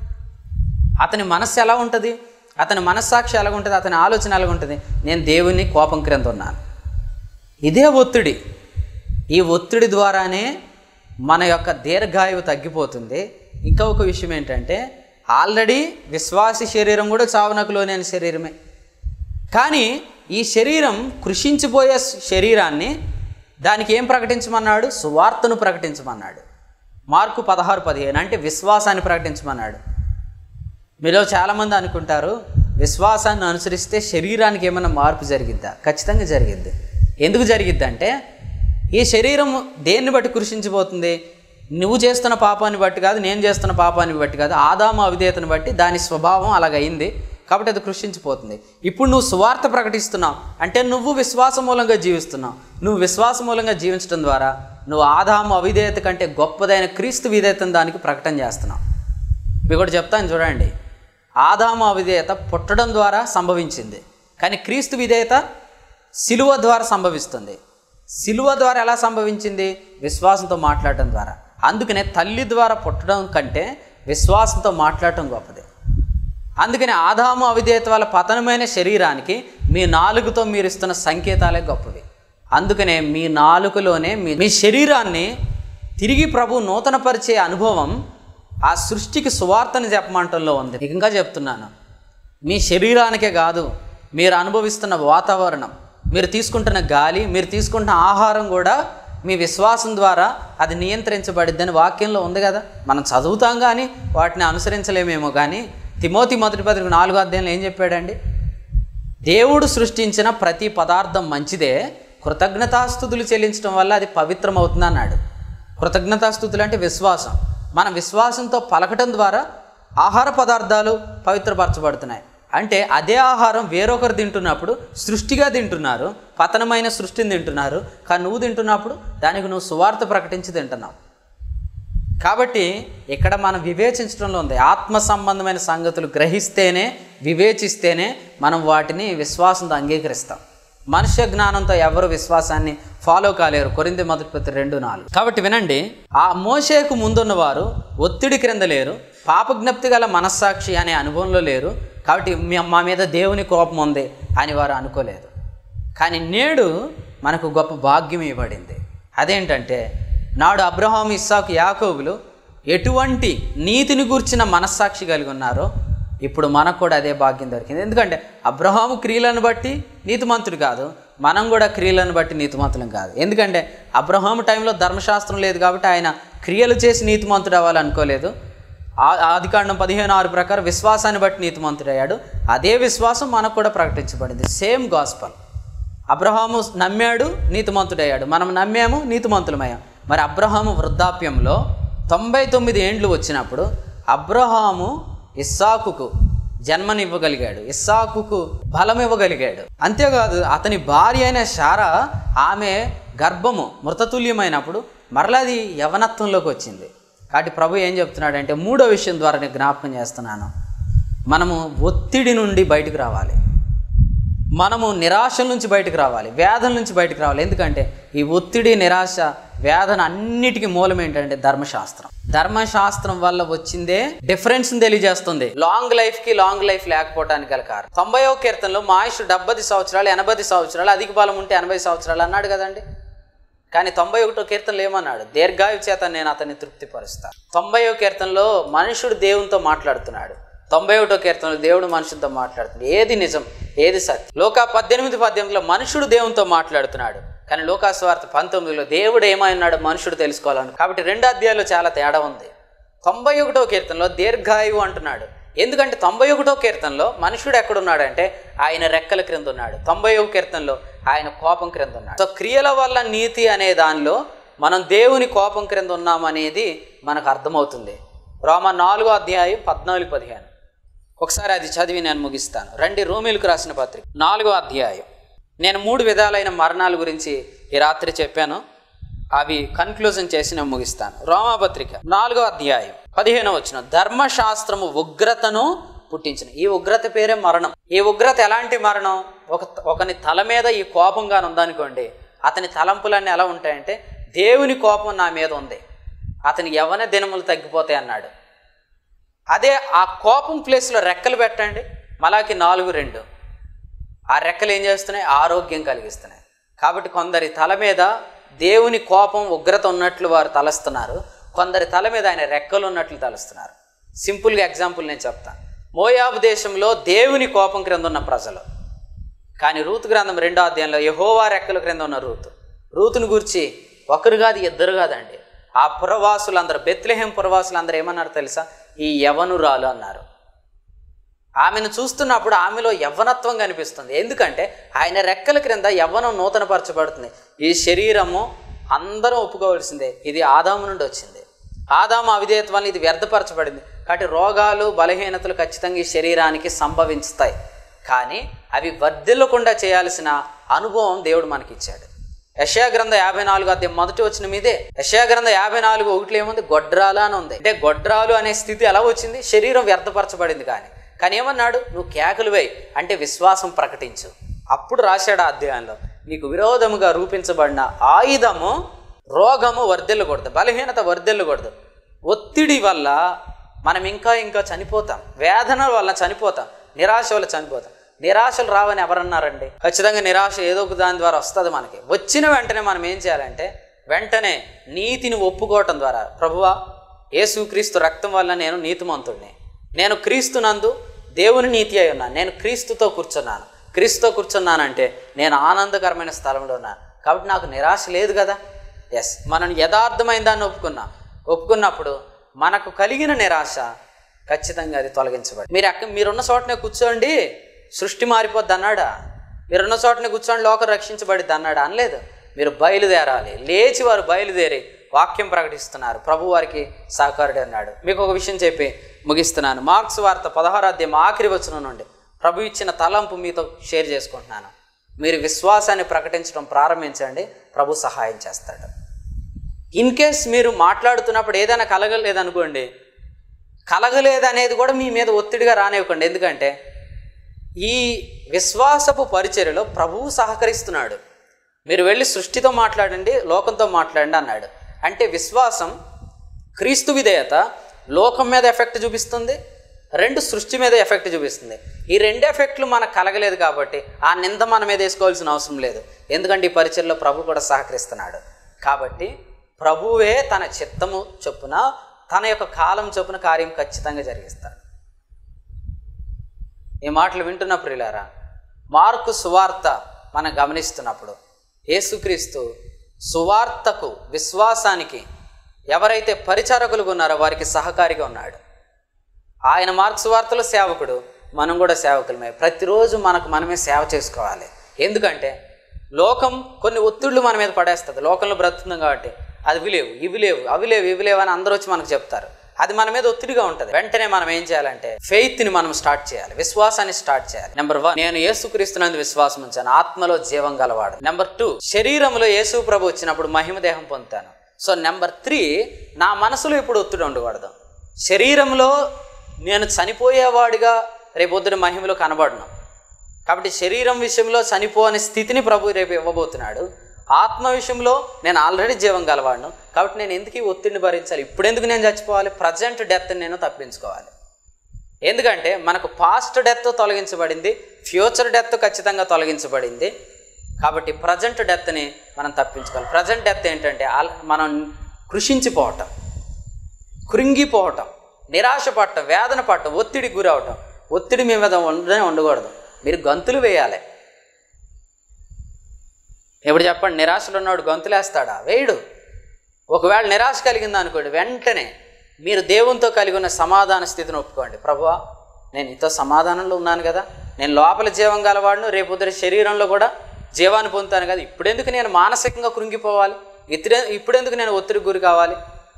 అతని మనస్సు ఎలా ఉంటుంది? అతని మనస్సాక్షి ఎలా ఉంటుంది? అతని ఆలోచన ఎలా ఉంటుంది? నేను దేవుని కోపం క్రింద ఉన్నాను. ఇదే ఒత్తిడి. ఈ ఒత్తిడి ద్వారానే మన యొక్క దీర్ఘాయువు తగ్గిపోతుంది. ఇంకా ఒక విషయం ఏంటంటే, ఆల్రెడీ విశ్వాసి శరీరం కూడా చావునకు లోనైన శరీరమే. కానీ ఈ శరీరం కృషించిపోయే శరీరాన్ని దానికి ఏం ప్రకటించమన్నాడు? సువార్తను ప్రకటించమన్నాడు. మార్కు పదహారు పదిహేను అంటే విశ్వాసాన్ని ప్రకటించమన్నాడు. మీలో చాలామంది అనుకుంటారు విశ్వాసాన్ని అనుసరిస్తే శరీరానికి ఏమైనా మార్పు జరిగిద్దా? ఖచ్చితంగా జరిగిద్ది. ఎందుకు జరిగిద్ది అంటే ఈ శరీరం దేన్ని బట్టి కృషించిపోతుంది? నువ్వు చేస్తున్న పాపాన్ని బట్టి కాదు, నేను చేస్తున్న పాపాన్ని బట్టి కాదు, ఆదాము అవిధేయతను బట్టి దాని స్వభావం అలాగైంది. కాబట్టి అది కృషించిపోతుంది. ఇప్పుడు నువ్వు సువార్త ప్రకటిస్తున్నావు అంటే నువ్వు విశ్వాస మూలంగా జీవిస్తున్నావు. నువ్వు విశ్వాస మూలంగా జీవించడం ద్వారా నువ్వు ఆదాము అవిధేయత కంటే గొప్పదైన క్రీస్తు విధేయతను దానికి ప్రకటన చేస్తున్నావు. మీకు కూడా చెప్తాను చూడండి, ఆదాము అవిధేయత పుట్టడం ద్వారా సంభవించింది, కానీ క్రీస్తు విధేయత సిలువ ద్వారా సంభవిస్తుంది. సిలువ ద్వారా ఎలా సంభవించింది? విశ్వాసంతో మాట్లాడటం ద్వారా. అందుకనే తల్లి ద్వారా పుట్టడం కంటే విశ్వాసంతో మాట్లాడటం గొప్పది. అందుకని ఆదాము అవిధేయత వల్ల పతనమైన శరీరానికి మీ నాలుగుతో మీరు ఇస్తున్న సంకేతాలే గొప్పవి. అందుకనే మీ నాలుగులోనే మీ మీ శరీరాన్ని తిరిగి ప్రభు నూతనపరిచే అనుభవం ఆ సృష్టికి సువార్తని చెప్పమంటంలో ఉంది. ఇంకా చెప్తున్నాను, మీ శరీరానికే కాదు, మీరు అనుభవిస్తున్న వాతావరణం, మీరు తీసుకుంటున్న గాలి, మీరు తీసుకుంటున్న ఆహారం కూడా మీ విశ్వాసం ద్వారా అది నియంత్రించబడిద్దని వాక్యంలో ఉంది కదా. మనం చదువుతాం కానీ వాటిని అనుసరించలేమేమో. కానీ తిమోతి మొదటి పత్రిక నాలుగో అధ్యాయంలో ఏం చెప్పాడండి? దేవుడు సృష్టించిన ప్రతి పదార్థం మంచిదే, కృతజ్ఞతాస్తుతులు చెల్లించడం వల్ల అది పవిత్రం అవుతుంది అన్నాడు. కృతజ్ఞతాస్తుతులు అంటే విశ్వాసం. మన విశ్వాసంతో పలకటం ద్వారా ఆహార పదార్థాలు పవిత్రపరచబడుతున్నాయి. అంటే అదే ఆహారం వేరొకరు తింటున్నప్పుడు సృష్టిగా తింటున్నారు, పతనమైన సృష్టిని తింటున్నారు. కానీ నువ్వు తింటున్నప్పుడు దానికి నువ్వు సువార్త ప్రకటించి తింటున్నావు. కాబట్టి ఇక్కడ మనం వివేచించడంలో ఉంది. ఆత్మ సంబంధమైన సంగతులు గ్రహిస్తేనే, వివేచిస్తేనే మనం వాటిని విశ్వాసంతో అంగీకరిస్తాం. మనుష్య జ్ఞానంతో ఎవరు విశ్వాసాన్ని ఫాలో కాలేరు. కొరింథీ మొదటి పత్రిక రెండు నాలుగు. కాబట్టి వినండి, ఆ మోషేకు ముందున్నవారు ఒత్తిడి క్రింద లేరు, పాపజ్ఞప్తి గల మనస్సాక్షి అనే అనుభవంలో లేరు. కాబట్టి మా మీద దేవుని కోపం ఉంది అని వారు అనుకోలేదు. కానీ నేడు మనకు గొప్ప భాగ్యం ఇవ్వబడింది. అదేంటంటే, నాడు అబ్రహాము, ఇస్సాకు, యాకోబులు ఎటువంటి నీతిని గూర్చిన మనస్సాక్షి కలిగి ఉన్నారో ఇప్పుడు మనకు కూడా అదే భాగ్యం దొరికింది. ఎందుకంటే అబ్రహాము క్రియలను బట్టి నీతిమంతుడు కాదు, మనం కూడా క్రియలను బట్టి నీతిమంతులం కాదు. ఎందుకంటే అబ్రహాము టైంలో ధర్మశాస్త్రం లేదు కాబట్టి ఆయన క్రియలు చేసి నీతిమంతుడు అవ్వాలనుకోలేదు. ఆదికాండం పదిహేను ఆరు ప్రకారం విశ్వాసాన్ని బట్టి నీతిమంతుడయ్యాడు. అదే విశ్వాసం మనకు కూడా ప్రకటించబడింది. Same gospel. అబ్రహాము నమ్మాడు, నీతిమంతుడయ్యాడు. మనం నమ్మాము, నీతిమంతులమయ్యాం. మరి అబ్రహాము వృద్ధాప్యంలో తొంభై తొమ్మిది ఏండ్లు వచ్చినప్పుడు అబ్రహాము ఇస్సాకుకు జన్మనివ్వగలిగాడు, ఇస్సాకుకు బలం ఇవ్వగలిగాడు. అంతేకాదు అతని భార్య అయిన శారా, ఆమె గర్భము మృతతుల్యమైనప్పుడు మరలాది యవనత్వంలోకి వచ్చింది. కాబట్టి ప్రభు ఏం చెప్తున్నాడంటే, మూడో విషయం ద్వారా నేను జ్ఞాపకం చేస్తున్నాను, మనము ఒత్తిడి నుండి బయటకు రావాలి, మనము నిరాశ నుంచి బయటకు రావాలి, వేదన నుంచి బయటకు రావాలి. ఎందుకంటే ఈ ఒత్తిడి, నిరాశ వేదన అన్నిటికీ మూలం ఏంటంటే ధర్మశాస్త్రం. ధర్మశాస్త్రం వల్ల వచ్చిందే డిఫరెన్స్ తెలియజేస్తుంది లాంగ్ లైఫ్ కి లాంగ్ లైఫ్ లేకపోవడానికి గల కారణం. తొంభైవ కీర్తనలో మా ఆయుష్ డెబ్బై సంవత్సరాలు ఎనభై సంవత్సరాలు అధిక బలం ఉంటే ఎనభై సంవత్సరాలు అన్నాడు కదండి. కానీ తొంభై ఒకటో కీర్తనలో ఏమన్నాడు? దీర్ఘాయు చేత నేను అతన్ని తృప్తిపరుస్తాను. తొంభైవ కీర్తనలో మనుషుడు దేవునితో మాట్లాడుతున్నాడు, తొంభై ఒకటో కీర్తనలో దేవుడు మనుషులతో మాట్లాడుతున్నాడు. ఏది నిజం, ఏది సత్యం? లోకా పద్దెనిమిది పద్దెనిమిదిలో మనుషుడు దేవునితో మాట్లాడుతున్నాడు, కానీ లోకా సువార్త పంతొమ్మిదిలో దేవుడు ఏమైనాడు మనుషుడు తెలుసుకోవాలని. కాబట్టి రెండు అధ్యాయాల్లో చాలా తేడా ఉంది. తొంభై ఒకటో కీర్తనలో దీర్ఘాయువు అంటున్నాడు. ఎందుకంటే తొంభై ఒకటో కీర్తనలో మనుషుడు ఎక్కడున్నాడంటే ఆయన రెక్కల క్రింద ఉన్నాడు. తొంభై ఒక కీర్తనలో ఆయన కోపం క్రింద ఉన్నాడు. సో క్రియల వల్ల నీతి అనే దానిలో మనం దేవుని కోపం క్రింద ఉన్నామనేది మనకు అర్థమవుతుంది. రోమా నాలుగో అధ్యాయం పద్నాలుగు పదిహేను ఒకసారి అది చదివి నేను ముగిస్తాను. రండి, రోమీలకు రాసిన పత్రిక నాలుగో అధ్యాయం. నేను మూడు విధాలైన మరణాల గురించి ఈ రాత్రి చెప్పాను, అవి కన్క్లూజన్ చేసి నేను ముగిస్తాను. రోమాపత్రిక నాలుగో అధ్యాయం పదిహేను వచ్చిన ధర్మశాస్త్రము ఉగ్రతను పుట్టించిన. ఈ ఉగ్రత పేరే మరణం. ఈ ఉగ్రత ఎలాంటి మరణం? ఒక ఒకని తల మీద ఈ కోపంగా ఉందనుకోండి, అతని తలంపులన్నీ ఎలా ఉంటాయంటే దేవుని కోపం నా మీద ఉంది, అతని యవ్వన దినములు తగ్గిపోతాయి అన్నాడు. అదే ఆ కోపం ప్లేస్లో రెక్కలు పెట్టండి, మలాకి నాలుగు రెండు, ఆ రెక్కలు ఏం చేస్తున్నాయి? ఆరోగ్యం కలిగిస్తున్నాయి. కాబట్టి కొందరి తల మీద దేవుని కోపం ఉగ్రత ఉన్నట్లు వారు తలస్తున్నారు, కొందరి తల మీద ఆయన రెక్కలు ఉన్నట్లు తలస్తున్నారు. సింపుల్గా ఎగ్జాంపుల్ నేను చెప్తాను. మోయాబు దేశంలో దేవుని కోపం క్రింద ఉన్న ప్రజలు, కానీ రూతు గ్రంథం రెండో అధ్యాయంలో యెహోవా రెక్కల క్రింద ఉన్న రూతు. రూతుని గురించి ఒకరు కాదు ఇద్దరు కాదండి, ఆ పురవాసులందరూ, బెత్లెహేం పురవాసులందరూ ఏమన్నారు తెలుసా? ఈ యవ్వనురాలు అన్నారు. ఆమెను చూస్తున్నప్పుడు ఆమెలో యవ్వనత్వం కనిపిస్తుంది. ఎందుకంటే ఆయన రెక్కల క్రింద యవ్వనం నూతనపరచబడుతుంది. ఈ శరీరము అందరం ఒప్పుకోవాల్సిందే, ఇది ఆదాము నుండి వచ్చింది. ఆదాము అవిధేయత్వం వల్ల ఇది వ్యర్థపరచబడింది. కాబట్టి రోగాలు బలహీనతలు ఖచ్చితంగా ఈ శరీరానికి సంభవిస్తాయి, కానీ అవి వర్ధిల్లకుండా చేయాల్సిన అనుభవం దేవుడు మనకిచ్చాడు. యెషయా గ్రంథం యాభై నాలుగు అధ్యాయం మొదటి వచ్చిన మీదే. యెషయా గ్రంథం యాభై నాలుగు ఒకటిలో ఏముంది? గొడ్రాలు అని ఉంది. అంటే గొడ్రాలు అనే స్థితి ఎలా వచ్చింది? శరీరం వ్యర్థపరచబడింది. కానీ కానీ ఏమన్నాడు? నువ్వు కేకలు వేయి అంటే విశ్వాసం ప్రకటించు. అప్పుడు రాశాడు ఆ అధ్యాయంలో, నీకు విరోధముగా రూపించబడిన ఆయుధము రోగము వర్ధిల్లకూడదు, బలహీనత వర్ధిల్లకూడదు. ఒత్తిడి వల్ల మనం ఇంకా ఇంకా చనిపోతాం, వేదన వల్ల చనిపోతాం, నిరాశ వల్ల చనిపోతాం. నిరాశలు రావని ఎవరన్నారండి? ఖచ్చితంగా నిరాశ ఏదో ఒక దాని ద్వారా వస్తుంది మనకి. వచ్చిన వెంటనే మనం ఏం చేయాలంటే వెంటనే నీతిని ఒప్పుకోవటం ద్వారా, ప్రభువా యేసుక్రీస్తు రక్తం వల్ల నేను నీతిమంతుడిని, నేను క్రీస్తునందు దేవుని నీతి అయి ఉన్నాను, నేను క్రీస్తుతో కూర్చున్నాను, క్రీస్తుతో కూర్చున్నానంటే నేను ఆనందకరమైన స్థలంలో ఉన్నాను, కాబట్టి నాకు నిరాశ లేదు కదా. ఎస్, మనం యథార్థమైన దాన్ని ఒప్పుకున్నాం. ఒప్పుకున్నప్పుడు మనకు కలిగిన నిరాశ ఖచ్చితంగా అది తొలగించబడి, మీరు అక్క మీరున్న చోటనే కూర్చోండి సృష్టి మారిపోద్ది అన్నాడా? మీరున్న చోటనే కూర్చోండి లోకం రక్షించబడిద్ది అన్నాడా? అనలేదు. మీరు బయలుదేరాలి. లేచి వారు బయలుదేరి వాక్యం ప్రకటిస్తున్నారు, ప్రభు వారికి సహకారుడు అన్నాడు. మీకు ఒక విషయం చెప్పి ముగిస్తున్నాను. మార్క్స్ వార్త పదహారు అధ్యాయం ఆఖరి వచనం నుండి ప్రభు ఇచ్చిన తలంపు మీతో షేర్ చేసుకుంటున్నాను. మీరు విశ్వాసాన్ని ప్రకటించడం ప్రారంభించండి, ప్రభు సహాయం చేస్తాడు. ఇన్ కేస్ మీరు మాట్లాడుతున్నప్పుడు ఏదైనా కలగలేదనుకోండి, కలగలేదనేది కూడా మీ మీద ఒత్తిడిగా రానివ్వకండి. ఎందుకంటే ఈ విశ్వాసపు పరిచర్యలో ప్రభువు సహకరిస్తున్నాడు. మీరు వెళ్ళి సృష్టితో మాట్లాడండి, లోకంతో మాట్లాడండి అన్నాడు. అంటే విశ్వాసం, క్రీస్తు విధేయత లోకం మీద ఎఫెక్ట్ చూపిస్తుంది, రెండు సృష్టి మీద ఎఫెక్ట్ చూపిస్తుంది. ఈ రెండు ఎఫెక్ట్లు మనకు కలగలేదు కాబట్టి ఆ నింద మన మీద వేసుకోవాల్సిన అవసరం లేదు. ఎందుకంటే ఈ పరిచర్యలో ప్రభు కూడా సహకరిస్తున్నాడు. కాబట్టి ప్రభువే తన చిత్తము చొప్పున, తన యొక్క కాలం చొప్పున కార్యం ఖచ్చితంగా జరిగిస్తాడు. ఈ మాటలు వింటున్న ప్రియులారా, మార్కు సువార్త మనం గమనిస్తున్నప్పుడు యేసుక్రీస్తు సువార్తకు, విశ్వాసానికి ఎవరైతే పరిచారకులుగా ఉన్నారో వారికి సహకారిగా ఉన్నాడు. ఆయన మార్కు సువార్తలో సేవకుడు, మనం కూడా సేవకులమే. ప్రతిరోజు మనకు మనమే సేవ చేసుకోవాలి. ఎందుకంటే లోకం కొన్ని ఒత్తిళ్లు మన మీద పడేస్తుంది. లోకంలో బ్రతుకుతుంది కాబట్టి అది లేవు, ఇవి లేవు, అవి లేవు, ఇవి లేవు అని అందరూ వచ్చి మనకు చెప్తారు. అది మన మీద ఒత్తిడిగా ఉంటుంది. వెంటనే మనం ఏం చేయాలంటే ఫెయిత్ని మనం స్టార్ట్ చేయాలి, విశ్వాసాన్ని స్టార్ట్ చేయాలి. నెంబర్ వన్, నేను యేసుక్రీస్తునందు విశ్వాసం ఉంచాను, ఆత్మలో జీవం గలవాడు. నెంబర్ టూ, శరీరంలో యేసు ప్రభు వచ్చినప్పుడు మహిమ దేహం పొందుతాను. సో నెంబర్ త్రీ, నా మనసులో ఇప్పుడు ఒత్తిడి ఉండకూడదు. శరీరంలో నేను చనిపోయేవాడిగా రేపొద్దున మహిమలో కనబడను. కాబట్టి శరీరం విషయంలో చనిపోని స్థితిని ప్రభు రేపు ఇవ్వబోతున్నాడు. ఆత్మ విషయంలో నేను ఆల్రెడీ జీవం గలవాడును, కాబట్టి నేను ఎందుకు ఈ ఒత్తిడిని భరించాలి? ఇప్పుడు ఎందుకు నేను చచ్చిపోవాలి? ప్రజెంట్ డెత్ని నేను తప్పించుకోవాలి. ఎందుకంటే మనకు పాస్ట్ డెత్ తొలగించబడింది, ఫ్యూచర్ డెత్ ఖచ్చితంగా తొలగించబడింది. కాబట్టి ప్రజెంట్ డెత్ని మనం తప్పించుకోవాలి. ప్రజెంట్ డెత్ ఏంటంటే మనం కృషించిపోవటం, కృంగిపోవటం, నిరాశ పడటం, వేదన పడటం, ఒత్తిడికి గురవటం. ఒత్తిడి మీ మీద ఉండనే ఉండకూడదు. మీరు గంతులు వేయాలి. ఇప్పుడు చెప్పండి, నిరాశలో ఉన్నాడు గంతులు వేస్తాడా? వేయడు. ఒకవేళ నిరాశ కలిగింది అనుకోండి, వెంటనే మీరు దేవునితో కలిగి ఉన్న సమాధాన స్థితిని ఒప్పుకోండి. ప్రభువా, నేను నీతో సమాధానంలో ఉన్నాను కదా, నేను లోపల జీవం గలవాడును, రేపు ఉదయం శరీరంలో కూడా జీవాన్ని పొందుతాను కదా, ఇప్పుడెందుకు నేను మానసికంగా కృంగిపోవాలి? ఇతరే ఇప్పుడెందుకు నేను ఒత్తిడికి గురి కావాలి?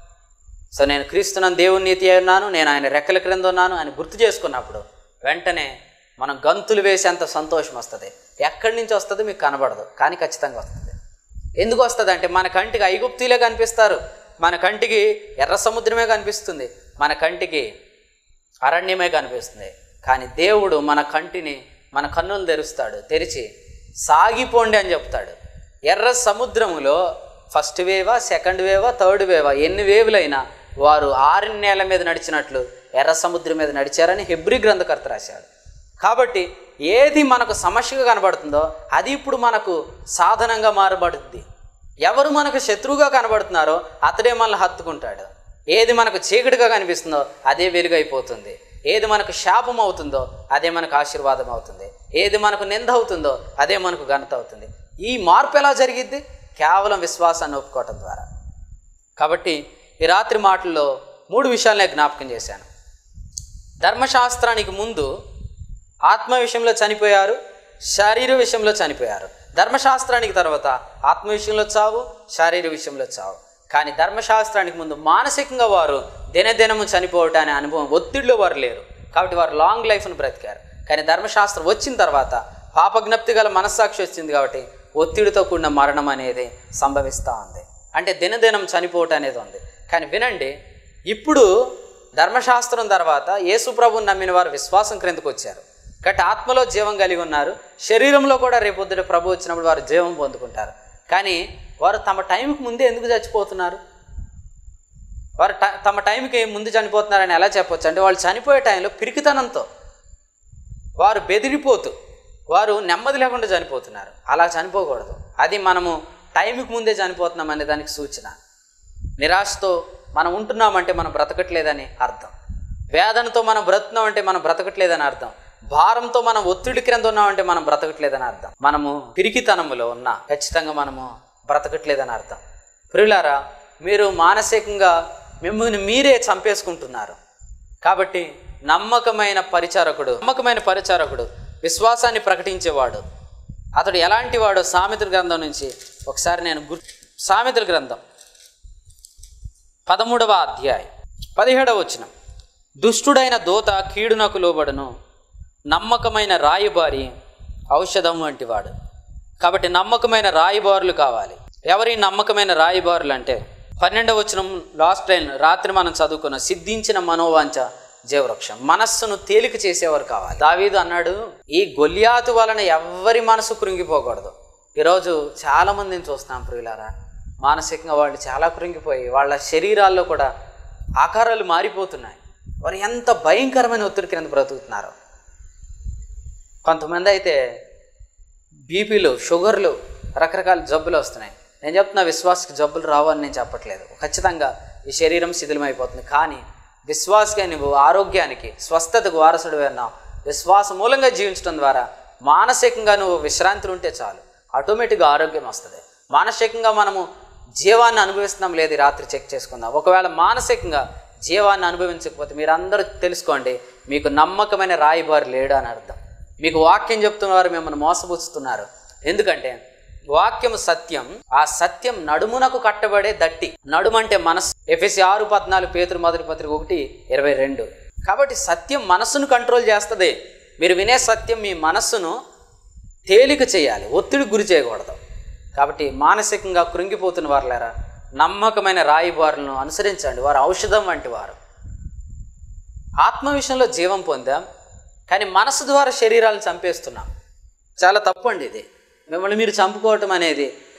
సో నేను క్రీస్తునందు దేవుని నీతి అయి ఉన్నాను, నేను ఆయన రెక్కల క్రింద ఉన్నాను అని గుర్తు చేసుకున్నప్పుడు వెంటనే మనం గంతులు వేసేంత సంతోషం వస్తుంది. ఎక్కడి నుంచి వస్తుంది మీకు కనబడదు, కానీ ఖచ్చితంగా వస్తుంది. ఎందుకు వస్తుంది అంటే మన కంటికి ఐగుప్తీలే కనిపిస్తారు, మన కంటికి ఎర్ర సముద్రమే కనిపిస్తుంది, మన కంటికి అరణ్యమే కనిపిస్తుంది. కానీ దేవుడు మన కంటిని, మన కన్నులు తెరుస్తాడు. తెరిచి సాగిపోండి అని చెప్తాడు. ఎర్ర సముద్రములో ఫస్ట్ వేవా, సెకండ్ వేవా, థర్డ్ వేవా, ఎన్ని వేవులైనా వారు ఆరణ్యాల మీద నడిచినట్లు ఎర్ర సముద్రం మీద నడిచారని హెబ్రీ గ్రంథకర్త రాశాడు. కాబట్టి ఏది మనకు సమస్యగా కనబడుతుందో అది ఇప్పుడు మనకు సాధనంగా మారబడుద్ది. ఎవరు మనకు శత్రువుగా కనబడుతున్నారో అతడే మనల్ని హత్తుకుంటాడు. ఏది మనకు చీకటిగా కనిపిస్తుందో అదే వెలుగైపోతుంది. ఏది మనకు శాపం అవుతుందో అదే మనకు ఆశీర్వాదం అవుతుంది. ఏది మనకు నింద అవుతుందో అదే మనకు ఘనత అవుతుంది. ఈ మార్పు ఎలా జరిగిద్ది? కేవలం విశ్వాసాన్ని ఒప్పుకోవటం ద్వారా. కాబట్టి ఈ రాత్రి మాటల్లో మూడు విషయాలు నేను జ్ఞాపకం చేశాను. ధర్మశాస్త్రానికి ముందు ఆత్మ విషయంలో చనిపోయారు, శారీర విషయంలో చనిపోయారు. ధర్మశాస్త్రానికి తర్వాత ఆత్మ విషయంలో చావు, శారీర విషయంలో చావు. కానీ ధర్మశాస్త్రానికి ముందు మానసికంగా వారు దినదినము చనిపోవటం అనే అనుభవం, ఒత్తిడిలో వారు లేరు. కాబట్టి వారు లాంగ్ లైఫ్ను బ్రతికారు. కానీ ధర్మశాస్త్రం వచ్చిన తర్వాత పాపజ్ఞప్తి గల మనస్సాక్షి వచ్చింది కాబట్టి ఒత్తిడితో కూడిన మరణం అనేది సంభవిస్తూ ఉంది. అంటే దినదినం చనిపోవటం అనేది ఉంది. కానీ వినండి, ఇప్పుడు ధర్మశాస్త్రం తర్వాత యేసు ప్రభువుని నమ్మిన వారు విశ్వాసం క్రిందకు వచ్చారు. కాబట్టి ఆత్మలో జీవం కలిగి ఉన్నారు. శరీరంలో కూడా రేపొద్దుట ప్రభు వచ్చినప్పుడు వారు జీవం పొందుకుంటారు. కానీ వారు తమ టైంకి ముందే ఎందుకు చచ్చిపోతున్నారు? వారు తమ టైంకి ముందు చనిపోతున్నారని ఎలా చెప్పొచ్చు అంటే, వాళ్ళు చనిపోయే టైంలో పిరికితనంతో, వారు బెదిరిపోతూ, వారు నెమ్మది లేకుండా చనిపోతున్నారు. అలా చనిపోకూడదు. అది మనము టైంకి ముందే చనిపోతున్నాం అనే దానికి సూచన. నిరాశతో మనం ఉంటున్నామంటే మనం బ్రతకట్లేదని అర్థం. వేదనతో మనం బ్రతుకున్నామంటే మనం బ్రతకట్లేదని అర్థం. భారంతో మనం ఒత్తిడి క్రింద ఉన్నామంటే మనం బ్రతకట్లేదని అర్థం. మనము పిరికితనములో ఉన్నా ఖచ్చితంగా మనము బ్రతకట్లేదని అర్థం. ప్రియులారా, మీరు మానసికంగా మిమ్మల్ని మీరే చంపేసుకుంటున్నారు. కాబట్టి నమ్మకమైన పరిచారకుడు నమ్మకమైన పరిచారకుడు విశ్వాసాన్ని ప్రకటించేవాడు, అతడు ఎలాంటి వాడు? సామెతల గ్రంథం నుంచి ఒకసారి నేను గుర్తు సామెతల గ్రంథం పదమూడవ అధ్యాయం పదిహేడవ వచనం. దుష్టుడైన దూత కీడునకు లోబడును, నమ్మకమైన రాయబారి ఔషధం వంటివాడు. కాబట్టి నమ్మకమైన రాయబారులు కావాలి. ఎవరి నమ్మకమైన రాయబారులు అంటే, పన్నెండవ వచనం లాస్ట్ లైన్ రాత్రి మనం చదువుకున్న సిద్ధించిన మనోవాంఛ జీవవృక్షం, మనస్సును తేలిక చేసేవారు కావాలి. దావీదు అన్నాడు, ఈ గొల్యాతు వలన ఎవ్వరి మనసు కృంగిపోకూడదు. ఈరోజు చాలామందిని చూస్తున్నాం ప్రియులారా, మానసికంగా వాళ్ళు చాలా కృంగిపోయి వాళ్ళ శరీరాల్లో కూడా ఆకారాలు మారిపోతున్నాయి. వారు ఎంత భయంకరమైన ఒత్తిడి కింద బ్రతుకుతున్నారు. కొంతమంది అయితే బీపీలు, షుగర్లు, రకరకాల జబ్బులు వస్తున్నాయి. నేను చెప్తున్నా, విశ్వాసకి జబ్బులు రావని నేను చెప్పట్లేదు. ఖచ్చితంగా ఈ శరీరం శిథిలమైపోతుంది. కానీ విశ్వాసగా నువ్వు ఆరోగ్యానికి, స్వస్థతకు వారసుడు అన్నావు. విశ్వాసం మూలంగా జీవించడం ద్వారా మానసికంగా నువ్వు విశ్రాంతులు ఉంటే చాలు, ఆటోమేటిక్గా ఆరోగ్యం వస్తుంది. మానసికంగా మనము జీవాన్ని అనుభవిస్తున్నాం లేదు, రాత్రి చెక్ చేసుకుందాం. ఒకవేళ మానసికంగా జీవాన్ని అనుభవించకపోతే మీరందరూ తెలుసుకోండి, మీకు నమ్మకమైన రాయబారి లేడు అని అర్థం. మీకు వాక్యం చెప్తున్నవారు మిమ్మల్ని మోసపుచ్చుతున్నారు. ఎందుకంటే వాక్యం సత్యం, ఆ సత్యం నడుమునకు కట్టబడే దట్టి. నడుము అంటే మనస్సు. ఎఫెసీ ఆరు పద్నాలుగు, పేతురు మొదటి పత్రిక ఒకటి ఇరవై రెండు. కాబట్టి సత్యం మనస్సును కంట్రోల్ చేస్తుంది. మీరు వినే సత్యం మీ మనస్సును తేలిక చేయాలి, ఒత్తిడి గురి చేయకూడదు. కాబట్టి మానసికంగా కృంగిపోతున్న వారు లేరా, నమ్మకమైన రాయబారులను అనుసరించండి. వారు ఔషధం వంటి వారు. ఆత్మ విషయంలో జీవం పొందాం, కానీ మనసు ద్వారా శరీరాలను చంపేస్తున్నాం. చాలా తప్పు అండి ఇది. మిమ్మల్ని మీరు చంపుకోవటం అనేది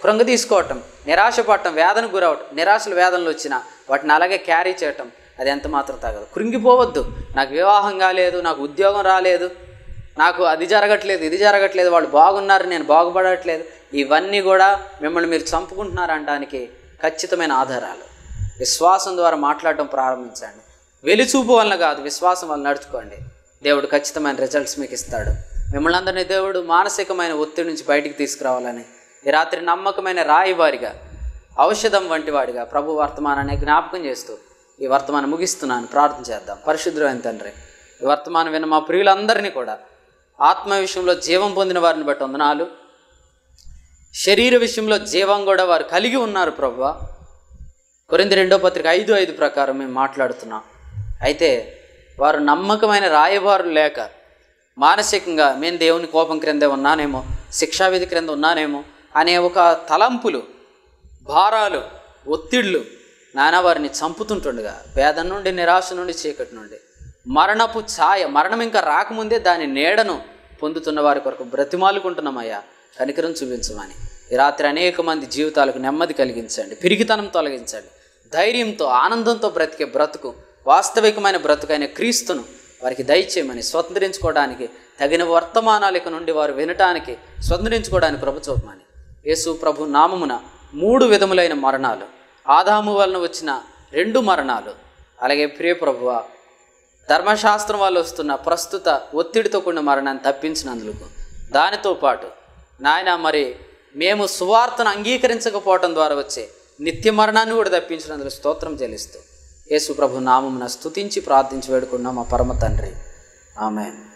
కృంగ తీసుకోవటం, నిరాశ పడటం, వేదనకు గురవటం, నిరాశలు వేదనలు వచ్చినా వాటిని అలాగే క్యారీ చేయటం అది ఎంత మాత్రం తగదు. కృంగిపోవద్దు. నాకు వివాహం కాలేదు, నాకు ఉద్యోగం రాలేదు, నాకు అది జరగట్లేదు, ఇది జరగట్లేదు, వాళ్ళు బాగున్నారు, నేను బాగుపడట్లేదు, ఇవన్నీ కూడా మిమ్మల్ని మీరు చంపుకుంటున్నారు అనడానికి ఖచ్చితమైన ఆధారాలు. విశ్వాసం ద్వారా మాట్లాడటం ప్రారంభించండి. వెలిచూపు వలన కాదు, విశ్వాసం వల్ల నడుచుకోండి. దేవుడు ఖచ్చితమైన రిజల్ట్స్ మీకు ఇస్తాడు. మిమ్మల్ని అందరినీ దేవుడు మానసికమైన ఒత్తిడి నుంచి బయటికి తీసుకురావాలని ఈ రాత్రి నమ్మకమైన రాయివారిగా, ఔషధం వంటి వాడిగా ప్రభు వర్తమానాన్ని జ్ఞాపకం చేస్తూ ఈ వర్తమానం ముగిస్తున్నాను. ప్రార్థన చేద్దాం. పరిశుద్ధమైన తండ్రి, ఈ వర్తమానం విన్న మా ప్రియులందరినీ కూడా ఆత్మ విషయంలో జీవం పొందిన వారిని బట్టి వందనాలు. శరీర విషయంలో జీవం కూడా వారు కలిగి ఉన్నారు ప్రభువా. కొరింథీ రెండో పత్రిక ఐదు ఐదు ప్రకారం మేము మాట్లాడుతున్నాం. అయితే వారు నమ్మకమైన రాయబారులు లేక మానసికంగా మేము దేవుని కోపం క్రిందే ఉన్నానేమో, శిక్షావిధి క్రింద ఉన్నానేమో అనే ఒక తలంపులు, భారాలు, ఒత్తిళ్ళు నానా వారిని చంపుతుంటుండగా, వేదన నుండి, నిరాశ నుండి, చీకటి నుండి, మరణపు ఛాయ, మరణం ఇంకా రాకముందే దాని నీడను పొందుతున్న వారి కొరకు బ్రతిమాలుకుంటున్నామయ్యా. కనికరం చూపించమని ఈ రాత్రి అనేక మంది జీవితాలకు నెమ్మది కలిగించండి, పిరిగితనం తొలగించండి, ధైర్యంతో ఆనందంతో బ్రతికే బ్రతుకు, వాస్తవికమైన బ్రతుకైన క్రీస్తును వారికి దయచేయమని, స్వతంత్రించుకోవడానికి తగిన వర్తమానాల నుండి వారు వినటానికి స్వతంత్రించుకోవడానికి కృప చూపమని యేసు ప్రభు నామమున మూడు విధములైన మరణాలు, ఆదాము వలన వచ్చిన రెండు మరణాలు, అలాగే ప్రియ ప్రభువ ధర్మశాస్త్రం వల్ల వస్తున్న ప్రస్తుత ఒత్తిడితో కూడిన మరణాన్ని తప్పించినందుకు, దానితో పాటు నాయన మరి మేము సువార్తను అంగీకరించకపోవటం ద్వారా వచ్చే నిత్య మరణాన్ని కూడా తప్పించినందుకు స్తోత్రం చెల్లిస్తూ యేసు ప్రభు నామమున స్తుతించి ప్రార్థించి వేడుకున్నాం మా పరమ తండ్రి. ఆమేన్.